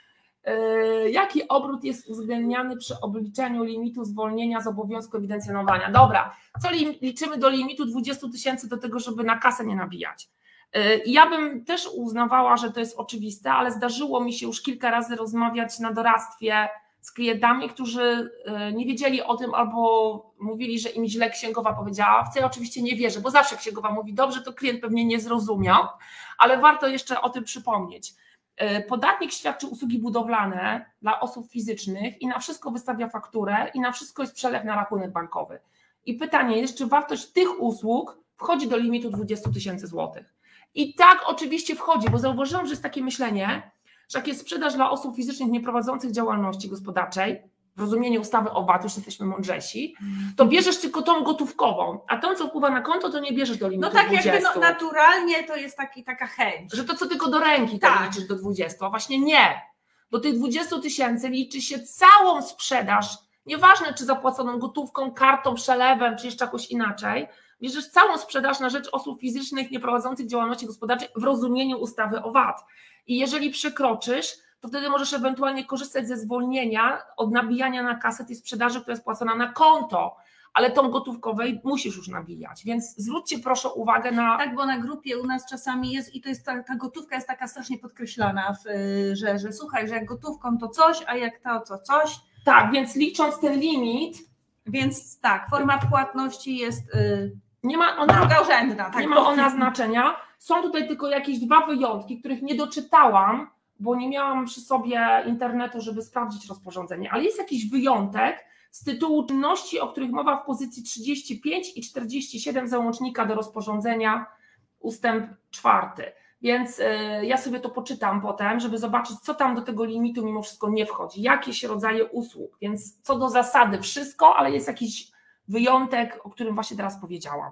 Yy, jaki obrót jest uwzględniany przy obliczeniu limitu zwolnienia z obowiązku ewidencjonowania? Dobra, co li, liczymy do limitu dwudziestu tysięcy do tego, żeby na kasę nie nabijać? Yy, ja bym też uznawała, że to jest oczywiste, ale zdarzyło mi się już kilka razy rozmawiać na doradztwie z klientami, którzy yy, nie wiedzieli o tym albo mówili, że im źle księgowa powiedziała, w co ja oczywiście nie wierzę, bo zawsze księgowa mówi dobrze, to klient pewnie nie zrozumiał, ale warto jeszcze o tym przypomnieć. Podatnik świadczy usługi budowlane dla osób fizycznych i na wszystko wystawia fakturę i na wszystko jest przelew na rachunek bankowy. I pytanie jest, czy wartość tych usług wchodzi do limitu dwudziestu tysięcy złotych. I tak oczywiście wchodzi, bo zauważyłam, że jest takie myślenie, że jak jest sprzedaż dla osób fizycznych nieprowadzących działalności gospodarczej, w rozumieniu ustawy o V A T, już jesteśmy mądrzejsi, to bierzesz tylko tą gotówkową, a tą, co wpływa na konto, to nie bierzesz do limitu dwudziestu. No tak jakby no, naturalnie to jest taki, taka chęć. Że to co tylko do ręki tak. to liczysz do dwudziestu, a właśnie nie. Do tych dwudziestu tysięcy liczy się całą sprzedaż, nieważne czy zapłaconą gotówką, kartą, przelewem, czy jeszcze jakoś inaczej, bierzesz całą sprzedaż na rzecz osób fizycznych nieprowadzących działalności gospodarczej w rozumieniu ustawy o V A T. I jeżeli przekroczysz, to wtedy możesz ewentualnie korzystać ze zwolnienia od nabijania na kasę tej sprzedaży, która jest płacona na konto, ale tą gotówkowej musisz już nabijać, więc zwróćcie proszę uwagę na... Tak, bo na grupie u nas czasami jest i to jest ta, ta gotówka jest taka strasznie podkreślana, w, że, że słuchaj, że jak gotówką to coś, a jak to, to coś. Tak, więc licząc ten limit... Więc tak, forma płatności jest yy, nie ma ona, drugorzędna. Tak, nie ma ona znaczenia. Są tutaj tylko jakieś dwa wyjątki, których nie doczytałam, bo nie miałam przy sobie internetu, żeby sprawdzić rozporządzenie, ale jest jakiś wyjątek z tytułu czynności, o których mowa w pozycji trzydzieści pięć i czterdzieści siedem załącznika do rozporządzenia, ustęp czwarty. Więc y, ja sobie to poczytam potem, żeby zobaczyć, co tam do tego limitu mimo wszystko nie wchodzi, jakieś rodzaje usług. Więc co do zasady wszystko, ale jest jakiś wyjątek, o którym właśnie teraz powiedziałam.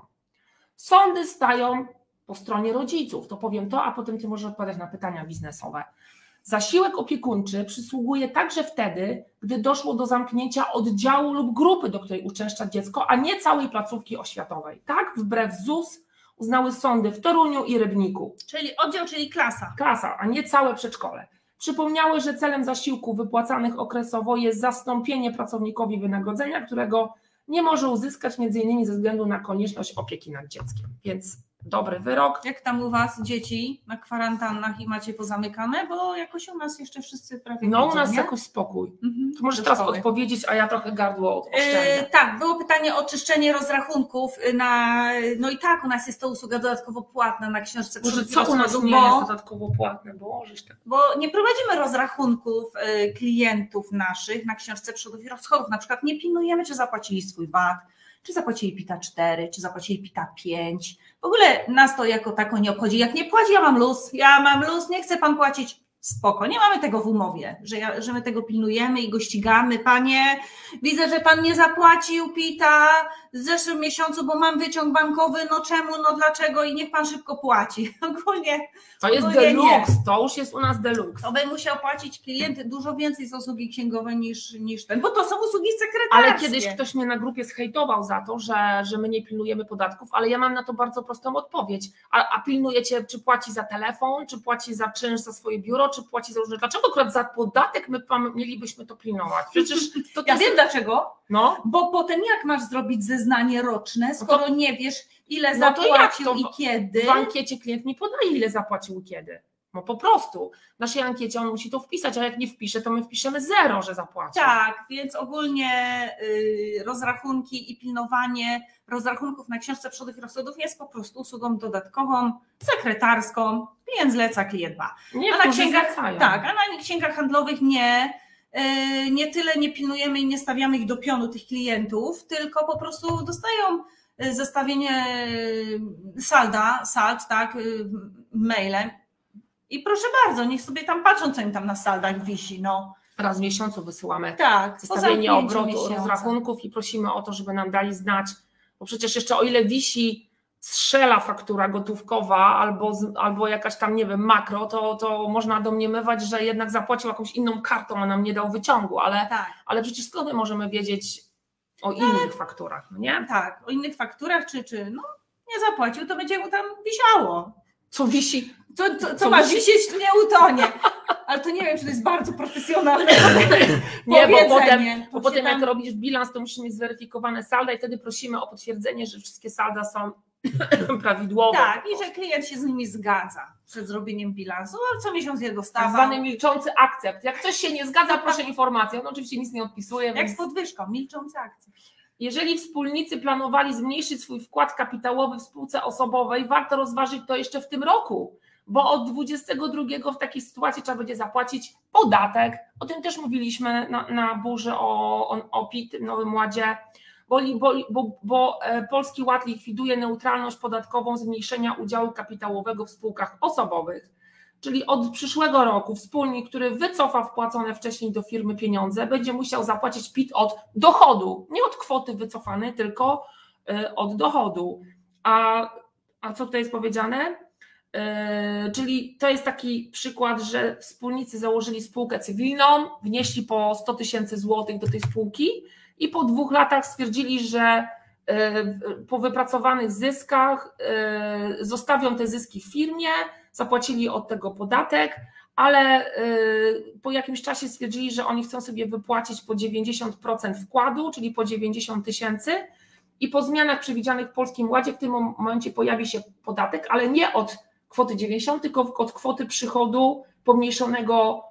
Sądy stają po stronie rodziców, to powiem to, a potem Ty możesz odpowiadać na pytania biznesowe. Zasiłek opiekuńczy przysługuje także wtedy, gdy doszło do zamknięcia oddziału lub grupy, do której uczęszcza dziecko, a nie całej placówki oświatowej. Tak, wbrew Z U S uznały sądy w Toruniu i Rybniku. Czyli oddział, czyli klasa. Klasa, a nie całe przedszkole. Przypomniały, że celem zasiłków wypłacanych okresowo jest zastąpienie pracownikowi wynagrodzenia, którego nie może uzyskać między innymi ze względu na konieczność opieki nad dzieckiem. Więc dobry wyrok. Jak tam u Was dzieci na kwarantannach i macie pozamykane? Bo jakoś u nas jeszcze wszyscy prawie No widzą, u nas nie? jakoś spokój. Mhm. To możesz teraz odpowiedzieć, a ja trochę gardło oszczędzę. Yy, tak, było pytanie o czyszczenie rozrachunków na, no i tak, u nas jest to usługa dodatkowo płatna na książce. Boże, co u nas nie bo, jest dodatkowo płatne? Bożeż tak. Bo nie prowadzimy rozrachunków y, klientów naszych na książce przychodów i rozchodów. Na przykład nie pilnujemy, czy zapłacili swój V A T, czy zapłacili PIT-a cztery, czy zapłacili PIT-a pięć. W ogóle nas to jako tako nie obchodzi. Jak nie płaci, ja mam luz, ja mam luz, nie chce Pan płacić, spoko. Nie mamy tego w umowie, że, ja, że my tego pilnujemy i go ścigamy. Panie, widzę, że Pan nie zapłacił PIT-a, w zeszłym miesiącu, bo mam wyciąg bankowy, no czemu, no dlaczego i niech pan szybko płaci. Ogólnie to jest ogólnie deluxe, nie. to już jest u nas deluxe. To by musiał płacić klient dużo więcej z usługi księgowej niż, niż ten, bo to są usługi sekretarskie. Ale kiedyś ktoś mnie na grupie zhejtował za to, że, że my nie pilnujemy podatków, ale ja mam na to bardzo prostą odpowiedź. A, a pilnujecie, czy płaci za telefon, czy płaci za czynsz za swoje biuro, czy płaci za różne. Dlaczego akurat za podatek my mielibyśmy to pilnować? Przecież to, to ja jest... wiem dlaczego. No. Bo potem jak masz zrobić zeznanie roczne, skoro no to, nie wiesz, ile no zapłacił to i kiedy? W ankiecie klient mi podaje, ile zapłacił i kiedy. No po prostu. W naszej ankiecie on musi to wpisać, a jak nie wpisze, to my wpiszemy zero, że zapłacił. Tak, więc ogólnie y, rozrachunki i pilnowanie rozrachunków na książce przychodów i rozchodów jest po prostu usługą dodatkową, sekretarską. Klient zleca, klient ma. Nie, a na księgach, tak, a na księgach handlowych nie. Nie tyle nie pilnujemy i nie stawiamy ich do pionu tych klientów, tylko po prostu dostają zestawienie salda, sald, tak, mailem i proszę bardzo, niech sobie tam patrzą, co im tam na saldach wisi. No. Raz w miesiącu wysyłamy tak, zestawienie obrotu rozrachunków i prosimy o to, żeby nam dali znać, bo przecież jeszcze o ile wisi strzela faktura gotówkowa albo, albo jakaś tam, nie wiem, makro, to, to można domniemywać, że jednak zapłacił jakąś inną kartą, a nam nie dał wyciągu, ale, tak. ale przecież skąd my możemy wiedzieć o innych tak. fakturach, no nie? Tak, o innych fakturach, czy, czy no nie zapłacił, to będzie mu tam wisiało. Co wisi? Co, co, co, co ma wisi? wisieć, to nie utonie. Ale to nie wiem, czy to jest bardzo profesjonalne Nie, bo potem, bo potem tam... jak robisz bilans, to musisz mieć zweryfikowane salda i wtedy prosimy o potwierdzenie, że wszystkie salda są prawidłowo. Tak, i że klient się z nimi zgadza przed zrobieniem bilansu, a co miesiąc je dostawa. Tak zwany milczący akcept. Jak coś się nie zgadza, proszę informację. On oczywiście nic nie odpisuje. Jak więc... z podwyżką, milczący akcept. Jeżeli wspólnicy planowali zmniejszyć swój wkład kapitałowy w spółce osobowej, warto rozważyć to jeszcze w tym roku, bo od dwudziestego drugiego w takiej sytuacji trzeba będzie zapłacić podatek. O tym też mówiliśmy na, na burzy o, o, o P I T, Nowym Ładzie. Bo, bo, bo, bo Polski Ład likwiduje neutralność podatkową zmniejszenia udziału kapitałowego w spółkach osobowych, czyli od przyszłego roku wspólnik, który wycofa wpłacone wcześniej do firmy pieniądze, będzie musiał zapłacić P I T od dochodu, nie od kwoty wycofanej, tylko od dochodu. A, a co tutaj jest powiedziane? Yy, czyli to jest taki przykład, że wspólnicy założyli spółkę cywilną, wnieśli po sto tysięcy złotych do tej spółki i po dwóch latach stwierdzili, że yy, po wypracowanych zyskach yy, zostawią te zyski w firmie, zapłacili od tego podatek, ale yy, po jakimś czasie stwierdzili, że oni chcą sobie wypłacić po dziewięćdziesiąt procent wkładu, czyli po dziewięćdziesiąt tysięcy i po zmianach przewidzianych w Polskim Ładzie w tym momencie pojawi się podatek, ale nie od kwoty dziewięćdziesiąt, tylko od kwoty przychodu pomniejszonego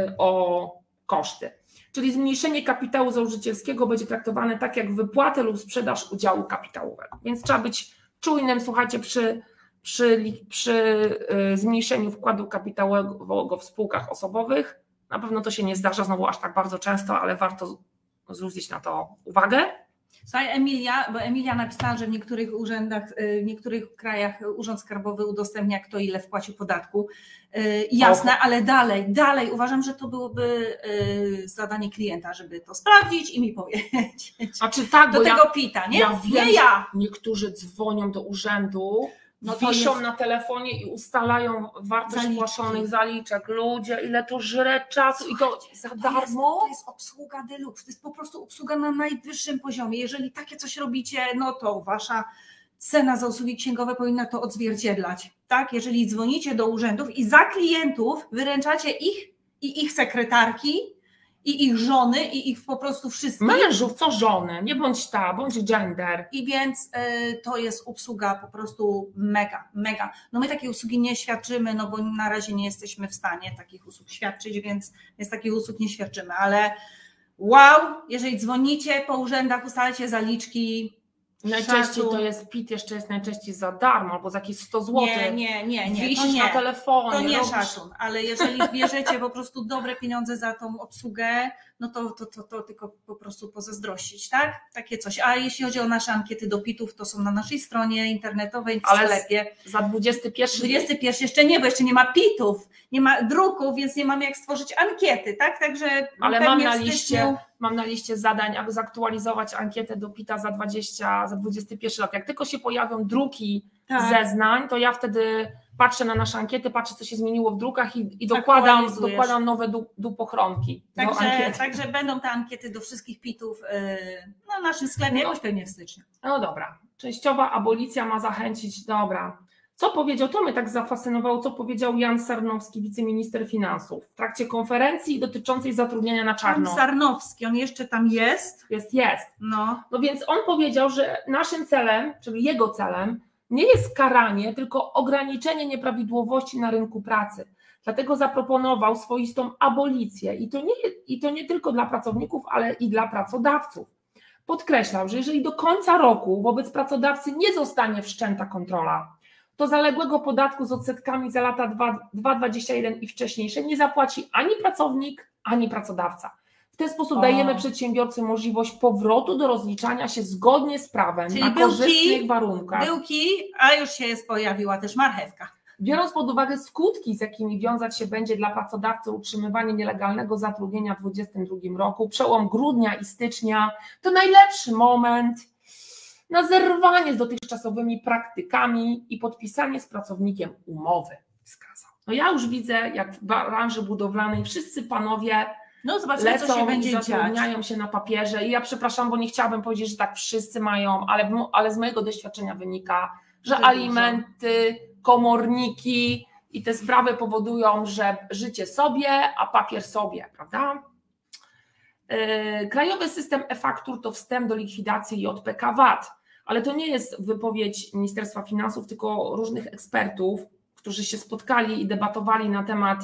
o koszty. Czyli zmniejszenie kapitału założycielskiego będzie traktowane tak jak wypłatę lub sprzedaż udziału kapitałowego. Więc trzeba być czujnym, słuchajcie, przy, przy, przy zmniejszeniu wkładu kapitałowego w spółkach osobowych. Na pewno to się nie zdarza znowu aż tak bardzo często, ale warto zwrócić na to uwagę. Słuchaj, Emilia, bo Emilia napisała, że w niektórych urzędach, w niektórych krajach Urząd Skarbowy udostępnia, kto ile wpłacił podatku. Jasne, o. ale dalej, dalej uważam, że to byłoby zadanie klienta, żeby to sprawdzić i mi powiedzieć. A czy tak, do bo tego ja, P I T-a, nie? Ja wiem, nie ja. Niektórzy dzwonią do urzędu, no wiszą jest... na telefonie i ustalają wartość Zaliczki. Płaconych zaliczek. Ludzie, ile to żre czasu. Słuchajcie, i to za darmo. To jest, to jest obsługa deluxe, to jest po prostu obsługa na najwyższym poziomie. Jeżeli takie coś robicie, no to wasza cena za usługi księgowe powinna to odzwierciedlać. Tak? Jeżeli dzwonicie do urzędów i za klientów wyręczacie ich i ich sekretarki, i ich żony, i ich po prostu wszystkich. Mężów, co żony, nie bądź ta, bądź gender. I więc y, to jest obsługa po prostu mega, mega. No my takiej usługi nie świadczymy, no bo na razie nie jesteśmy w stanie takich usług świadczyć, więc, więc takich usług nie świadczymy, ale wow, jeżeli dzwonicie po urzędach, ustalacie zaliczki. Najczęściej szacun. To jest P I T, jeszcze jest najczęściej za darmo, albo za jakieś sto złotych. Nie, nie, nie, nie. Wisisz na telefonie. To nie robisz... szacun, ale jeżeli bierzecie po prostu dobre pieniądze za tą obsługę, no to, to, to, to tylko po prostu pozazdrościć, tak? Takie coś. A jeśli chodzi o nasze ankiety do P I T-ów, to są na naszej stronie internetowej, w ale sklepie. Za dwudziesty pierwszy dwudziesty pierwszy jeszcze nie, bo jeszcze nie ma P I T-ów, nie ma druków, więc nie mamy jak stworzyć ankiety, tak? Także ale mam na liście, mam na liście zadań, aby zaktualizować ankietę do PIT-a za dwadzieścia, za dwudziesty pierwszy rok. Jak tylko się pojawią druki tak. zeznań, to ja wtedy patrzę na nasze ankiety, patrzę, co się zmieniło w drukach i, i dokładam, dokładam nowe du, dupochronki. Także, także będą te ankiety do wszystkich pitów yy, na naszym sklepie, no, jakoś pewnie w styczniu. No dobra, częściowa abolicja ma zachęcić, dobra. Co powiedział, to mnie tak zafascynowało, co powiedział Jan Sarnowski, wiceminister finansów w trakcie konferencji dotyczącej zatrudniania na czarno. Jan Sarnowski, on jeszcze tam jest? Jest, jest. No. No więc on powiedział, że naszym celem, czyli jego celem, nie jest karanie, tylko ograniczenie nieprawidłowości na rynku pracy. Dlatego zaproponował swoistą abolicję i to nie, i to nie tylko dla pracowników, ale i dla pracodawców. Podkreślał, że jeżeli do końca roku wobec pracodawcy nie zostanie wszczęta kontrola, to zaległego podatku z odsetkami za lata dwa tysiące dwudziesty pierwszy i wcześniejsze nie zapłaci ani pracownik, ani pracodawca. W ten sposób o. dajemy przedsiębiorcy możliwość powrotu do rozliczania się zgodnie z prawem, czyli na byłki, korzystnych warunkach. Byłki, a już się jest, pojawiła też marchewka. Biorąc pod uwagę skutki, z jakimi wiązać się będzie dla pracodawcy utrzymywanie nielegalnego zatrudnienia w dwudziestym drugim roku, przełom grudnia i stycznia, to najlepszy moment na zerwanie z dotychczasowymi praktykami i podpisanie z pracownikiem umowy, wskazał. No ja już widzę, jak w branży budowlanej wszyscy panowie no zobaczymy, lecą co się będzie i zatrudniają dziać. się na papierze i ja przepraszam, bo nie chciałabym powiedzieć, że tak wszyscy mają, ale, ale z mojego doświadczenia wynika, że to alimenty, dużo. komorniki i te sprawy powodują, że życie sobie, a papier sobie, prawda? Krajowy system e-faktur to wstęp do likwidacji J P K V A T, ale to nie jest wypowiedź Ministerstwa Finansów, tylko różnych ekspertów, którzy się spotkali i debatowali na temat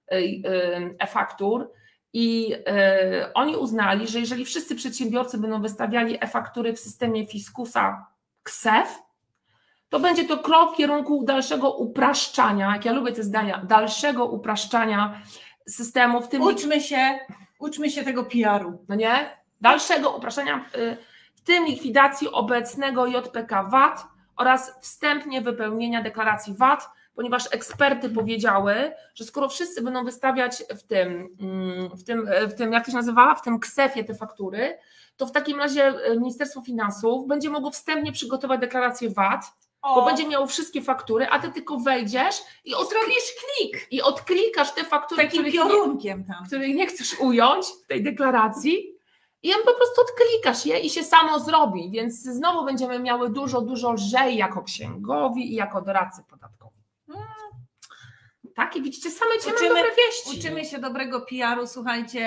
e-faktur i oni uznali, że jeżeli wszyscy przedsiębiorcy będą wystawiali e-faktury w systemie Fiskusa K S E F, to będzie to krok w kierunku dalszego upraszczania, jak ja lubię te zdania, dalszego upraszczania systemu. W tym uczmy się, uczmy się tego P R-u. No nie? Dalszego upraszczania, w tym likwidacji obecnego J P K V A T oraz wstępnie wypełnienia deklaracji V A T, ponieważ eksperty powiedziały, że skoro wszyscy będą wystawiać w tym, w tym, w tym jak to się nazywa, w tym K S E F-ie te faktury, to w takim razie Ministerstwo Finansów będzie mogło wstępnie przygotować deklarację V A T, o. bo będzie miało wszystkie faktury, a ty tylko wejdziesz i, od... zrobisz klik i odklikasz te faktury, takim piorunkiem tam, których nie chcesz ująć w tej deklaracji i po prostu odklikasz je i się samo zrobi, więc znowu będziemy miały dużo, dużo lżej jako księgowi i jako doradcy podatkowi. Hmm. Tak, i widzicie, same cię uczymy, dobre wieści. Uczymy się dobrego P R-u, słuchajcie,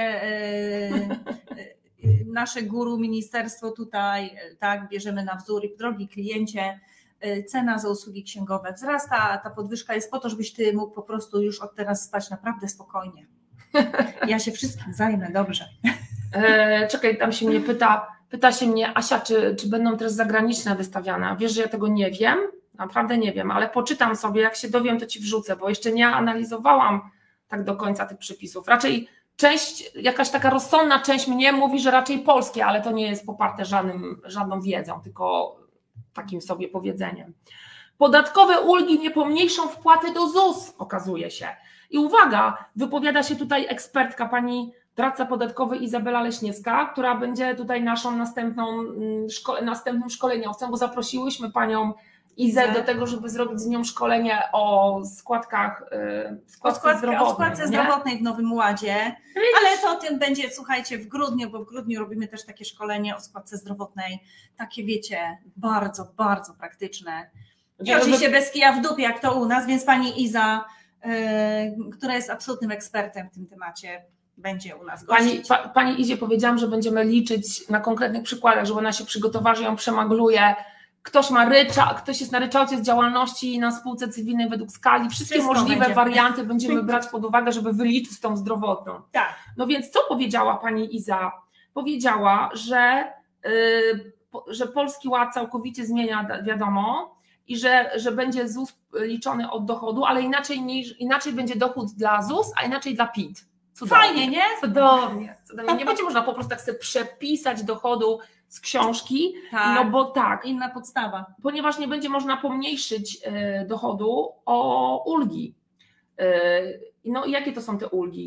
yy, yy, nasze guru, ministerstwo tutaj, tak, bierzemy na wzór i drogi kliencie, yy, cena za usługi księgowe wzrasta, ta podwyżka jest po to, żebyś ty mógł po prostu już od teraz spać naprawdę spokojnie. Ja się wszystkim zajmę, dobrze. E, czekaj, tam się mnie pyta, pyta się mnie Asia, czy, czy będą też zagraniczne wystawiane. Wiesz, że ja tego nie wiem, naprawdę nie wiem, ale poczytam sobie, jak się dowiem, to ci wrzucę, bo jeszcze nie analizowałam tak do końca tych przepisów. Raczej część, jakaś taka rozsądna część mnie mówi, że raczej polskie, ale to nie jest poparte żadnym, żadną wiedzą, tylko takim sobie powiedzeniem. Podatkowe ulgi nie pomniejszą wpłaty do Z U S, okazuje się. I uwaga, wypowiada się tutaj ekspertka, pani doradca podatkowy Izabela Leśniewska, która będzie tutaj naszą następną szko- następnym szkoleniowcem, bo zaprosiłyśmy panią Izę do tego, żeby zrobić z nią szkolenie o składkach składce składka, zdrowotnej. O składce zdrowotnej w Nowym Ładzie, ale to o tym będzie, słuchajcie, w grudniu, bo w grudniu robimy też takie szkolenie o składce zdrowotnej, takie wiecie, bardzo, bardzo praktyczne. I oczywiście bez kija w dupie, jak to u nas, więc pani Iza, yy, która jest absolutnym ekspertem w tym temacie, będzie u nas gościć. Pani, pa, pani Izie powiedziałam, że będziemy liczyć na konkretnych przykładach, żeby ona się przygotowała, że ją przemagluje. Ktoś ma rycza, ktoś jest na ryczałcie z działalności na spółce cywilnej według skali. Wszystkie Wszystko możliwe będzie. warianty będziemy brać pod uwagę, żeby wyliczyć tą zdrowotną. Tak. No więc co powiedziała pani Iza? Powiedziała, że, yy, że Polski Ład całkowicie zmienia, wiadomo, i że, że będzie Z U S liczony od dochodu, ale inaczej, niż, inaczej będzie dochód dla Z U S, a inaczej dla P I T. Cudownie. Fajnie, nie? Cudownie. Cudownie. Nie będzie można po prostu tak sobie przepisać dochodu z książki, tak, no bo tak. Inna podstawa. Ponieważ nie będzie można pomniejszyć dochodu o ulgi. No i jakie to są te ulgi?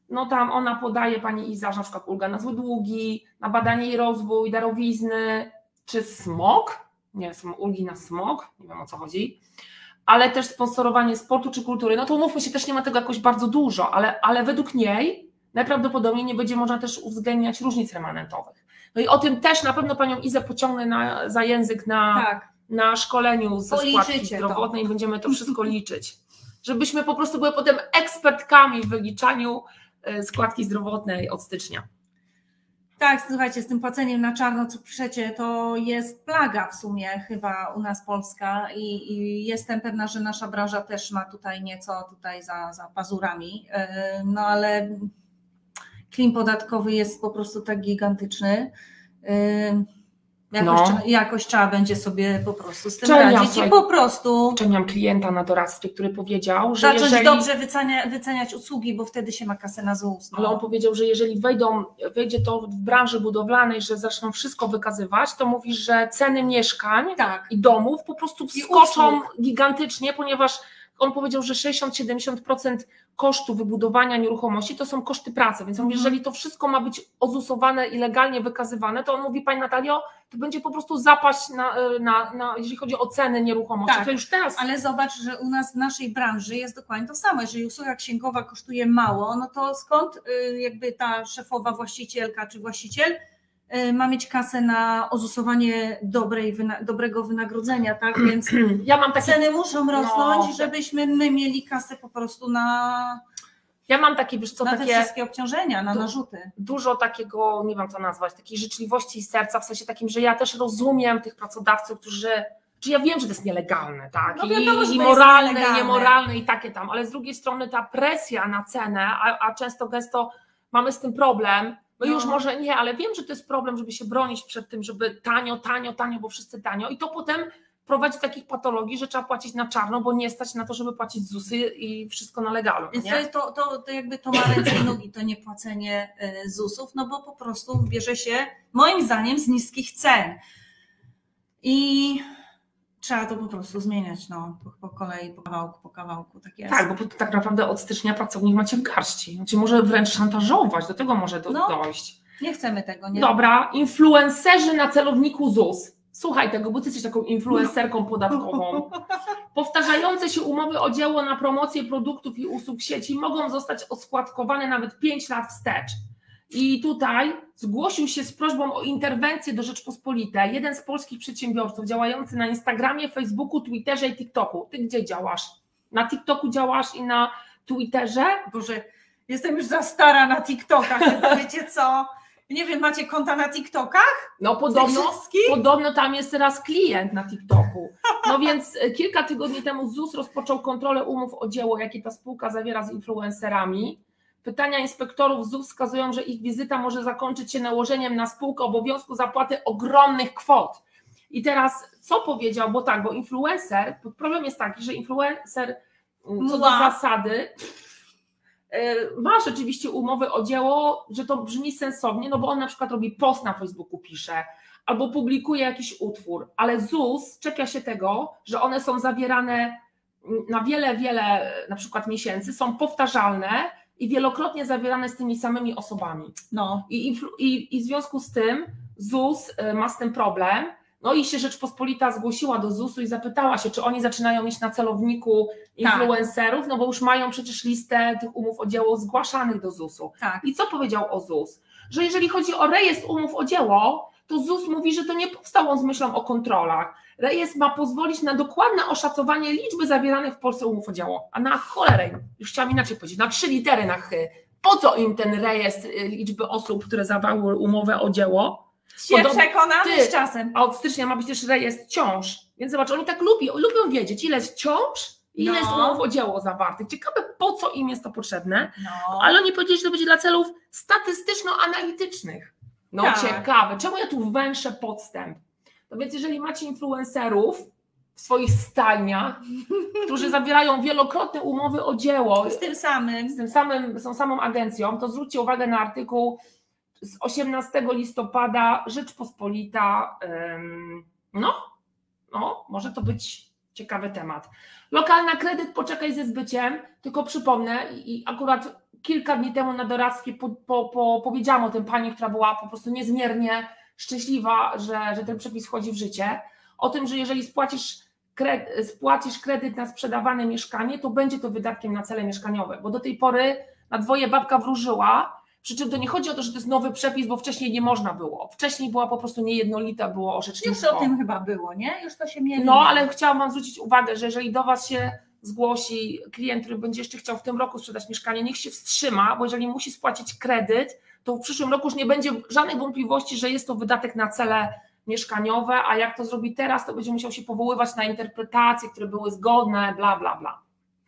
no tam ona podaje, pani Iza, że na przykład ulga na złe długi, na badanie i rozwój, darowizny, czy smog, nie, są ulgi na smog, nie wiem o co chodzi, ale też sponsorowanie sportu czy kultury, no to umówmy się, też nie ma tego jakoś bardzo dużo, ale, ale według niej najprawdopodobniej nie będzie można też uwzględniać różnic remanentowych. No i o tym też na pewno panią Izę pociągnę na, za język na, tak. na szkoleniu ze składki zdrowotnej i będziemy to wszystko liczyć. Żebyśmy po prostu były potem ekspertkami w wyliczaniu składki zdrowotnej od stycznia. Tak, słuchajcie, z tym płaceniem na czarno, co piszecie, to jest plaga w sumie chyba u nas Polska i, i jestem pewna, że nasza branża też ma tutaj nieco tutaj za, za pazurami, no ale klin podatkowy jest po prostu tak gigantyczny. Jakoś, no. jakoś trzeba będzie sobie po prostu z tym Wczoraj radzić ja, i po prostu... Wczoraj miałam klienta na doradztwie, który powiedział, że zacząć jeżeli... dobrze wycenia, wyceniać usługi, bo wtedy się ma kasę na ZUS. No. Ale on powiedział, że jeżeli wejdą, wejdzie to w branży budowlanej, że zaczną wszystko wykazywać, to mówi, że ceny mieszkań tak. i domów po prostu wskoczą gigantycznie, ponieważ on powiedział, że sześćdziesiąt do siedemdziesięciu procent kosztu wybudowania nieruchomości to są koszty pracy, więc on mówi, jeżeli to wszystko ma być ozusowane i legalnie wykazywane, to on mówi, pani Natalio, to będzie po prostu zapaść, na, na, na, jeżeli chodzi o ceny nieruchomości, tak, to już teraz. Ale zobacz, że u nas w naszej branży jest dokładnie to samo, jeżeli usługa księgowa kosztuje mało, no to skąd jakby ta szefowa właścicielka czy właściciel ma mieć kasę na ozusowanie dobrej, dobrego wynagrodzenia, tak? Więc ja mam takie... ceny muszą rosnąć, no, żebyśmy my mieli kasę po prostu na, ja mam takie, wiesz co, na takie, te wszystkie obciążenia, na narzuty. Dużo takiego, nie wiem co nazwać, takiej życzliwości i serca, w sensie takim, że ja też rozumiem tych pracodawców, którzy, czy ja wiem, że to jest nielegalne, tak? No wiadomo, I, i moralne, i niemoralne i takie tam, ale z drugiej strony ta presja na cenę, a, a często gęsto mamy z tym problem. No już może nie, ale wiem, że to jest problem, żeby się bronić przed tym, żeby tanio, tanio, tanio, bo wszyscy tanio i to potem prowadzi do takich patologii, że trzeba płacić na czarno, bo nie stać na to, żeby płacić ZUSy i wszystko na legalu. Więc nie? To, jest to, to, to jakby to ma ręce i nogi, to nie płacenie ZUSów, no bo po prostu bierze się moim zdaniem z niskich cen i trzeba to po prostu zmieniać, no, po, po kolei, po kawałku, po kawałku, tak jest. Tak, bo tak naprawdę od stycznia pracownik macie w garści, znaczy może wręcz szantażować, do tego może do, no, dojść. Nie chcemy tego, nie? Dobra, influencerzy na celowniku ZUS. Słuchaj tego, bo ty jesteś taką influencerką podatkową. Powtarzające się umowy o dzieło na promocję produktów i usług sieci mogą zostać oskładkowane nawet pięć lat wstecz. I tutaj zgłosił się z prośbą o interwencję do Rzeczpospolitej jeden z polskich przedsiębiorców działający na Instagramie, Facebooku, Twitterze i TikToku. Ty gdzie działasz? Na TikToku działasz i na Twitterze? Boże, jestem już za stara na TikTokach, wiecie co? Nie wiem, macie konta na TikTokach? No podobno, podobno tam jest teraz klient na TikToku. No więc kilka tygodni temu ZUS rozpoczął kontrolę umów o dzieło, jakie ta spółka zawiera z influencerami. Pytania inspektorów ZUS wskazują, że ich wizyta może zakończyć się nałożeniem na spółkę obowiązku zapłaty ogromnych kwot. I teraz co powiedział, bo tak, bo influencer, problem jest taki, że influencer co do zasady ma rzeczywiście umowy o dzieło, że to brzmi sensownie, no bo on na przykład robi post na Facebooku, pisze, albo publikuje jakiś utwór, ale ZUS czepia się tego, że one są zawierane na wiele, wiele na przykład miesięcy, są powtarzalne i wielokrotnie zawierane z tymi samymi osobami. No. I, i, i w związku z tym ZUS ma z tym problem. No i się Rzeczpospolita zgłosiła do zusu i zapytała się, czy oni zaczynają mieć na celowniku influencerów, tak. No bo już mają przecież listę tych umów o dzieło zgłaszanych do zusu. Tak. I co powiedział o ZUS? Że jeżeli chodzi o rejestr umów o dzieło, to ZUS mówi, że to nie powstało z myślą o kontrolach. Rejestr ma pozwolić na dokładne oszacowanie liczby zawieranych w Polsce umów o dzieło. A na cholerę, już chciałam inaczej powiedzieć, na trzy litery na chy. Po co im ten rejestr liczby osób, które zawarły umowę o dzieło? Się przekonamy z czasem. A od stycznia ma być też rejestr ciąż. Więc zobacz, oni tak lubią, lubią wiedzieć, ile jest ciąż i ile no. jest umów o dzieło zawartych. Ciekawe, po co im jest to potrzebne, no. Ale oni powiedzieli, że to będzie dla celów statystyczno-analitycznych. No tak. Ciekawe, czemu ja tu węszę podstęp? No więc jeżeli macie influencerów w swoich stajniach, którzy zawierają wielokrotne umowy o dzieło z tym samym, z tym samym, z tą samą agencją, to zwróćcie uwagę na artykuł z osiemnastego listopada Rzeczpospolita, no, no, może to być ciekawy temat. Lokalna kredyt, poczekaj ze zbyciem, tylko przypomnę i akurat kilka dni temu na doradztwie po, po, po, powiedziałam o tym pani, która była po prostu niezmiernie szczęśliwa, że, że ten przepis wchodzi w życie, o tym, że jeżeli spłacisz, kred, spłacisz kredyt na sprzedawane mieszkanie, to będzie to wydatkiem na cele mieszkaniowe, bo do tej pory na dwoje babka wróżyła, przy czym to nie chodzi o to, że to jest nowy przepis, bo wcześniej nie można było, wcześniej była po prostu niejednolita, było orzecznictwo. Już o tym chyba było, nie? Już to się mieli. No, ale chciałam wam zwrócić uwagę, że jeżeli do was się zgłosi klient, który będzie jeszcze chciał w tym roku sprzedać mieszkanie, niech się wstrzyma, bo jeżeli musi spłacić kredyt, to w przyszłym roku już nie będzie żadnej wątpliwości, że jest to wydatek na cele mieszkaniowe, a jak to zrobi teraz, to będzie musiał się powoływać na interpretacje, które były zgodne, bla, bla, bla.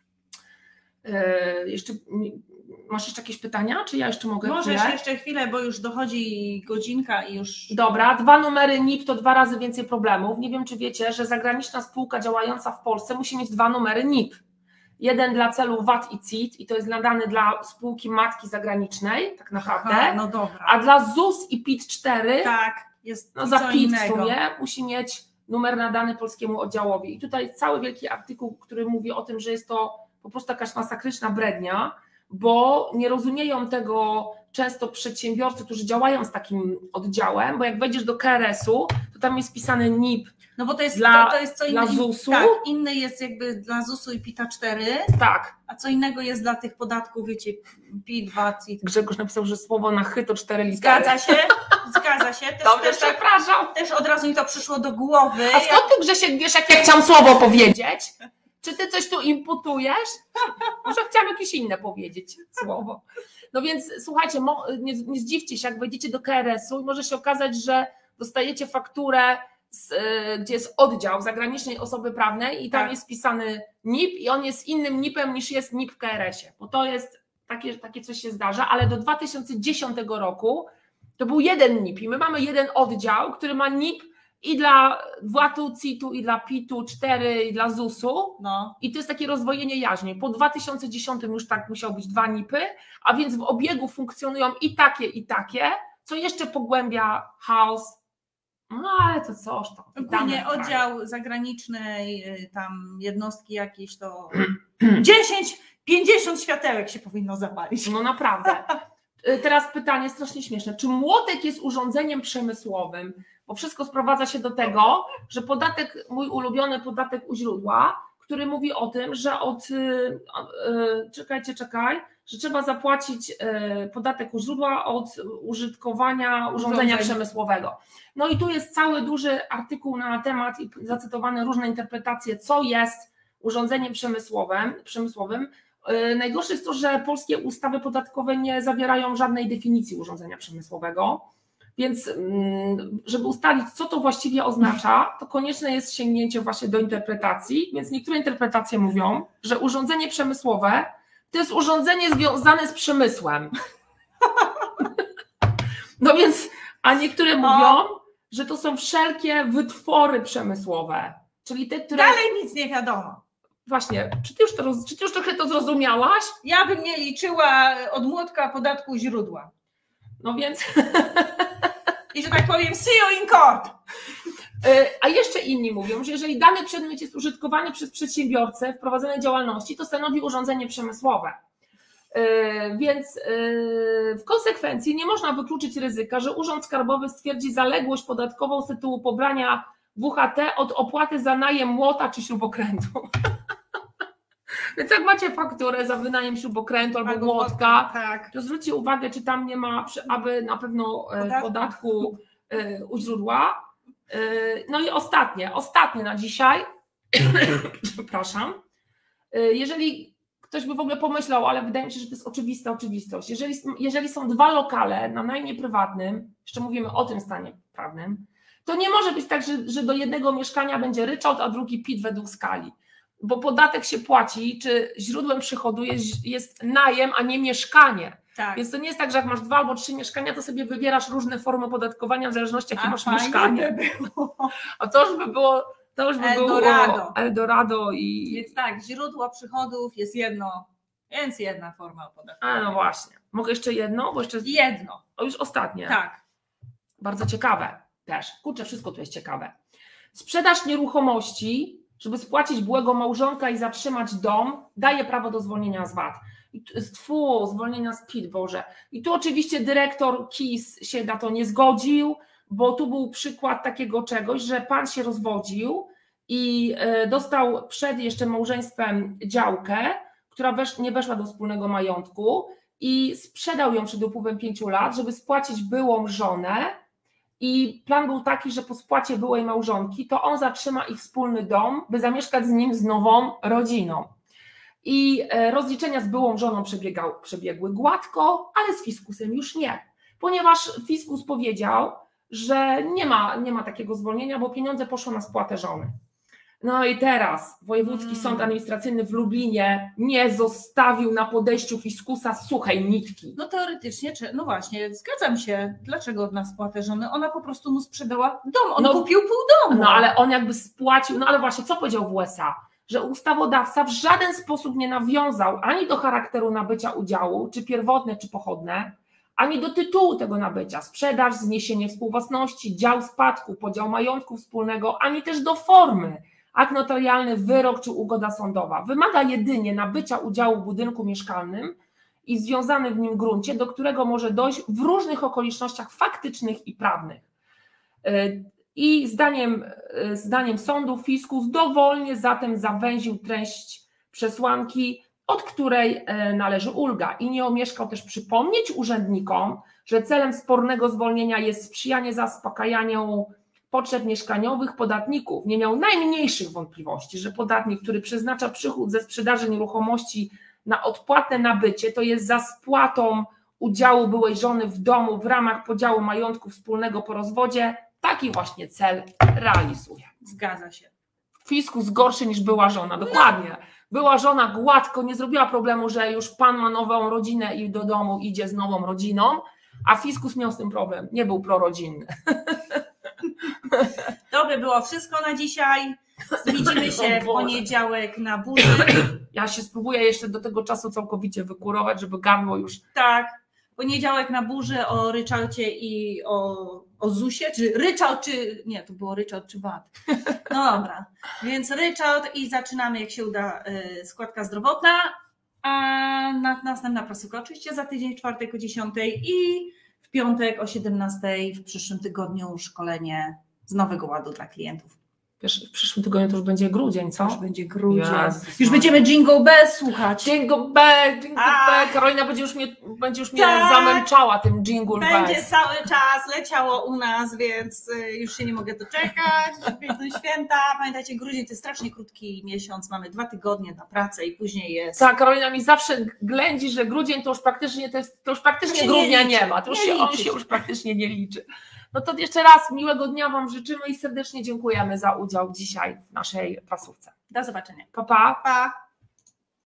Yy, jeszcze, masz jeszcze jakieś pytania, czy ja jeszcze mogę? Możesz chwilę? jeszcze chwilę, bo już dochodzi godzinka i już... Dobra, dwa numery N I P to dwa razy więcej problemów. Nie wiem, czy wiecie, że zagraniczna spółka działająca w Polsce musi mieć dwa numery N I P. Jeden dla celu V A T i C I T i to jest nadany dla spółki matki zagranicznej, tak naprawdę. Aha, no dobra. A dla Z U S i P I T cztery, tak, jest no za P I T w sumie, musi mieć numer nadany polskiemu oddziałowi. I tutaj cały wielki artykuł, który mówi o tym, że jest to po prostu jakaś masakryczna brednia, bo nie rozumieją tego często przedsiębiorcy, którzy działają z takim oddziałem, bo jak wejdziesz do K R S-u, to tam jest pisany N I P. No bo to jest, dla, to, to jest co dla innego. Z U S-u. Tak, inny jest jakby dla Z U S-u i P I T cztery, tak. A co innego jest dla tych podatków, wiecie, P I T, V A T, C I T. Grzegorz napisał, że słowo na chy to cztery litery. Zgadza się, zgadza się. Też, Dobrze, też, przepraszam. też od razu mi to przyszło do głowy. A skąd ty, Grzesiek, wiesz, jak ja chciałam słowo powiedzieć? Czy ty coś tu imputujesz? Może chciałam jakieś inne powiedzieć słowo. No więc słuchajcie, nie, nie zdziwcie się, jak wejdziecie do K R S-u i może się okazać, że dostajecie fakturę, z, gdzie jest oddział zagranicznej osoby prawnej i tam tak. jest wpisany N I P i on jest innym N I P-em niż jest N I P w K R S-ie, bo to jest takie, takie coś się zdarza, ale do dwa tysiące dziesiątego roku to był jeden N I P i my mamy jeden oddział, który ma N I P i dla V A T-u, C I T-u, i dla P I T-u cztery, i dla Z U S-u. No. I to jest takie rozwojenie jaźni. Po dwa tysiące dziesiątym już tak musiało być dwa N I P-y, a więc w obiegu funkcjonują i takie, i takie, co jeszcze pogłębia chaos. No ale to coś tam. Ogólnie oddział zagranicznej, tam jednostki jakieś to dziesięć, pięćdziesiąt światełek się powinno zapalić. No naprawdę. Teraz pytanie strasznie śmieszne. Czy młotek jest urządzeniem przemysłowym? Bo wszystko sprowadza się do tego, że podatek, mój ulubiony podatek u źródła, który mówi o tym, że od, czekajcie, czekaj, że trzeba zapłacić podatek u źródła od użytkowania urządzenia przemysłowego. No i tu jest cały duży artykuł na temat i zacytowane różne interpretacje, co jest urządzeniem przemysłowym. przemysłowym. Najgorsze jest to, że polskie ustawy podatkowe nie zawierają żadnej definicji urządzenia przemysłowego. Więc żeby ustalić, co to właściwie oznacza, to konieczne jest sięgnięcie właśnie do interpretacji, więc niektóre interpretacje mówią, że urządzenie przemysłowe to jest urządzenie związane z przemysłem. No więc, a niektóre mówią, że to są wszelkie wytwory przemysłowe, czyli te, które... Dalej nic nie wiadomo. Właśnie, czy ty już, to, czy ty już trochę to zrozumiałaś? Ja bym nie liczyła od młotka podatku źródła. No więc... I że tak powiem, see you in court. A jeszcze inni mówią, że jeżeli dany przedmiot jest użytkowany przez przedsiębiorcę w prowadzonej działalności, to stanowi urządzenie przemysłowe. Więc w konsekwencji nie można wykluczyć ryzyka, że Urząd Skarbowy stwierdzi zaległość podatkową z tytułu pobrania W H T od opłaty za najem młota czy śrubokrętu. Więc jak macie fakturę za wynajem śrubokrętu albo, albo młotka, tak. to zwróćcie uwagę, czy tam nie ma, aby na pewno podatku, podatku u źródła. No i ostatnie, ostatnie na dzisiaj, przepraszam, jeżeli ktoś by w ogóle pomyślał, ale wydaje mi się, że to jest oczywista oczywistość, jeżeli, jeżeli są dwa lokale na najmie prywatnym, jeszcze mówimy o tym stanie prawnym, to nie może być tak, że, że do jednego mieszkania będzie ryczałt, a drugi P I T według skali. Bo podatek się płaci, czy źródłem przychodu jest, jest najem, a nie mieszkanie. Tak. Więc to nie jest tak, że jak masz dwa albo trzy mieszkania, to sobie wybierasz różne formy opodatkowania w zależności jakie a masz mieszkanie. By było. A to już by było, to już by Eldorado. było Eldorado i... Więc tak, źródło przychodów jest jedno, więc jedna forma opodatkowania. A no właśnie. Mogę jeszcze jedno? Bo jeszcze... Jedno. O, już ostatnie. Tak. Bardzo ciekawe też. Kurczę, wszystko tu jest ciekawe. Sprzedaż nieruchomości, żeby spłacić byłego małżonka i zatrzymać dom, daje prawo do zwolnienia z V A T. Tfu, zwolnienia z P I T, Boże. I tu oczywiście dyrektor K I S się na to nie zgodził, bo tu był przykład takiego czegoś, że pan się rozwodził i dostał przed jeszcze małżeństwem działkę, która wesz, nie weszła do wspólnego majątku i sprzedał ją przed upływem pięciu lat, żeby spłacić byłą żonę i plan był taki, że po spłacie byłej małżonki to on zatrzyma ich wspólny dom, by zamieszkać z nim z nową rodziną. I rozliczenia z byłą żoną przebiegał, przebiegły gładko, ale z fiskusem już nie, ponieważ fiskus powiedział, że nie ma, nie ma takiego zwolnienia, bo pieniądze poszły na spłatę żony. No i teraz Wojewódzki hmm. Sąd Administracyjny w Lublinie nie zostawił na podejściu fiskusa suchej nitki. No teoretycznie, czy, no właśnie, zgadzam się. Dlaczego na spłatę żony? Ona po prostu mu sprzedała dom, on no, kupił pół domu. No ale on jakby spłacił, no ale właśnie co powiedział w U S A? Że ustawodawca w żaden sposób nie nawiązał ani do charakteru nabycia udziału, czy pierwotne, czy pochodne, ani do tytułu tego nabycia, sprzedaż, zniesienie współwłasności, dział spadku, podział majątku wspólnego, ani też do formy, akt notarialny, wyrok czy ugoda sądowa. Wymaga jedynie nabycia udziału w budynku mieszkalnym i związanym w nim gruncie, do którego może dojść w różnych okolicznościach faktycznych i prawnych. I zdaniem, zdaniem sądu fiskus dowolnie zatem zawęził treść przesłanki, od której należy ulga i nie omieszkał też przypomnieć urzędnikom, że celem spornego zwolnienia jest sprzyjanie zaspokajaniu potrzeb mieszkaniowych podatników. Nie miał najmniejszych wątpliwości, że podatnik, który przeznacza przychód ze sprzedaży nieruchomości na odpłatne nabycie, to jest za spłatą udziału byłej żony w domu w ramach podziału majątku wspólnego po rozwodzie, taki właśnie cel realizuje. Zgadza się. Fiskus gorszy niż była żona, dokładnie. Była żona gładko, nie zrobiła problemu, że już pan ma nową rodzinę i do domu idzie z nową rodziną, a fiskus miał z tym problem, nie był prorodzinny. To by było wszystko na dzisiaj. Widzimy się w poniedziałek na burzy. Ja się spróbuję jeszcze do tego czasu całkowicie wykurować, żeby gardło już... Tak, poniedziałek na burzy o ryczałcie i o, o zusie, czy ryczałt, czy... Nie, to było ryczałt czy wat. No dobra, więc ryczałt i zaczynamy, jak się uda, składka zdrowotna. A na, następna prasuka oczywiście za tydzień, w czwartek o dziesiątej i w piątek o siedemnastej w przyszłym tygodniu szkolenie z Nowego Ładu dla klientów. Wiesz, w przyszłym tygodniu to już będzie grudzień, co? Już będzie grudzień. Jezus, już będziemy Jingle Bell słuchać. Jingle Bell, Jingle Bell. Karolina będzie już mnie, będzie już mnie tak, zamęczała tym Jingle Bell. Będzie cały czas leciało u nas, więc już się nie mogę doczekać. Piękne święta. Pamiętajcie, grudzień to jest strasznie krótki miesiąc. Mamy dwa tygodnie na pracę i później jest... Tak, Karolina mi zawsze ględzi, że grudzień to już praktycznie, to jest, to już praktycznie grudnia nie, nie ma. To już się, on się już praktycznie nie liczy. No to jeszcze raz miłego dnia Wam życzymy i serdecznie dziękujemy za udział dzisiaj w naszej prasówce. Do zobaczenia. Pa, pa. Pa.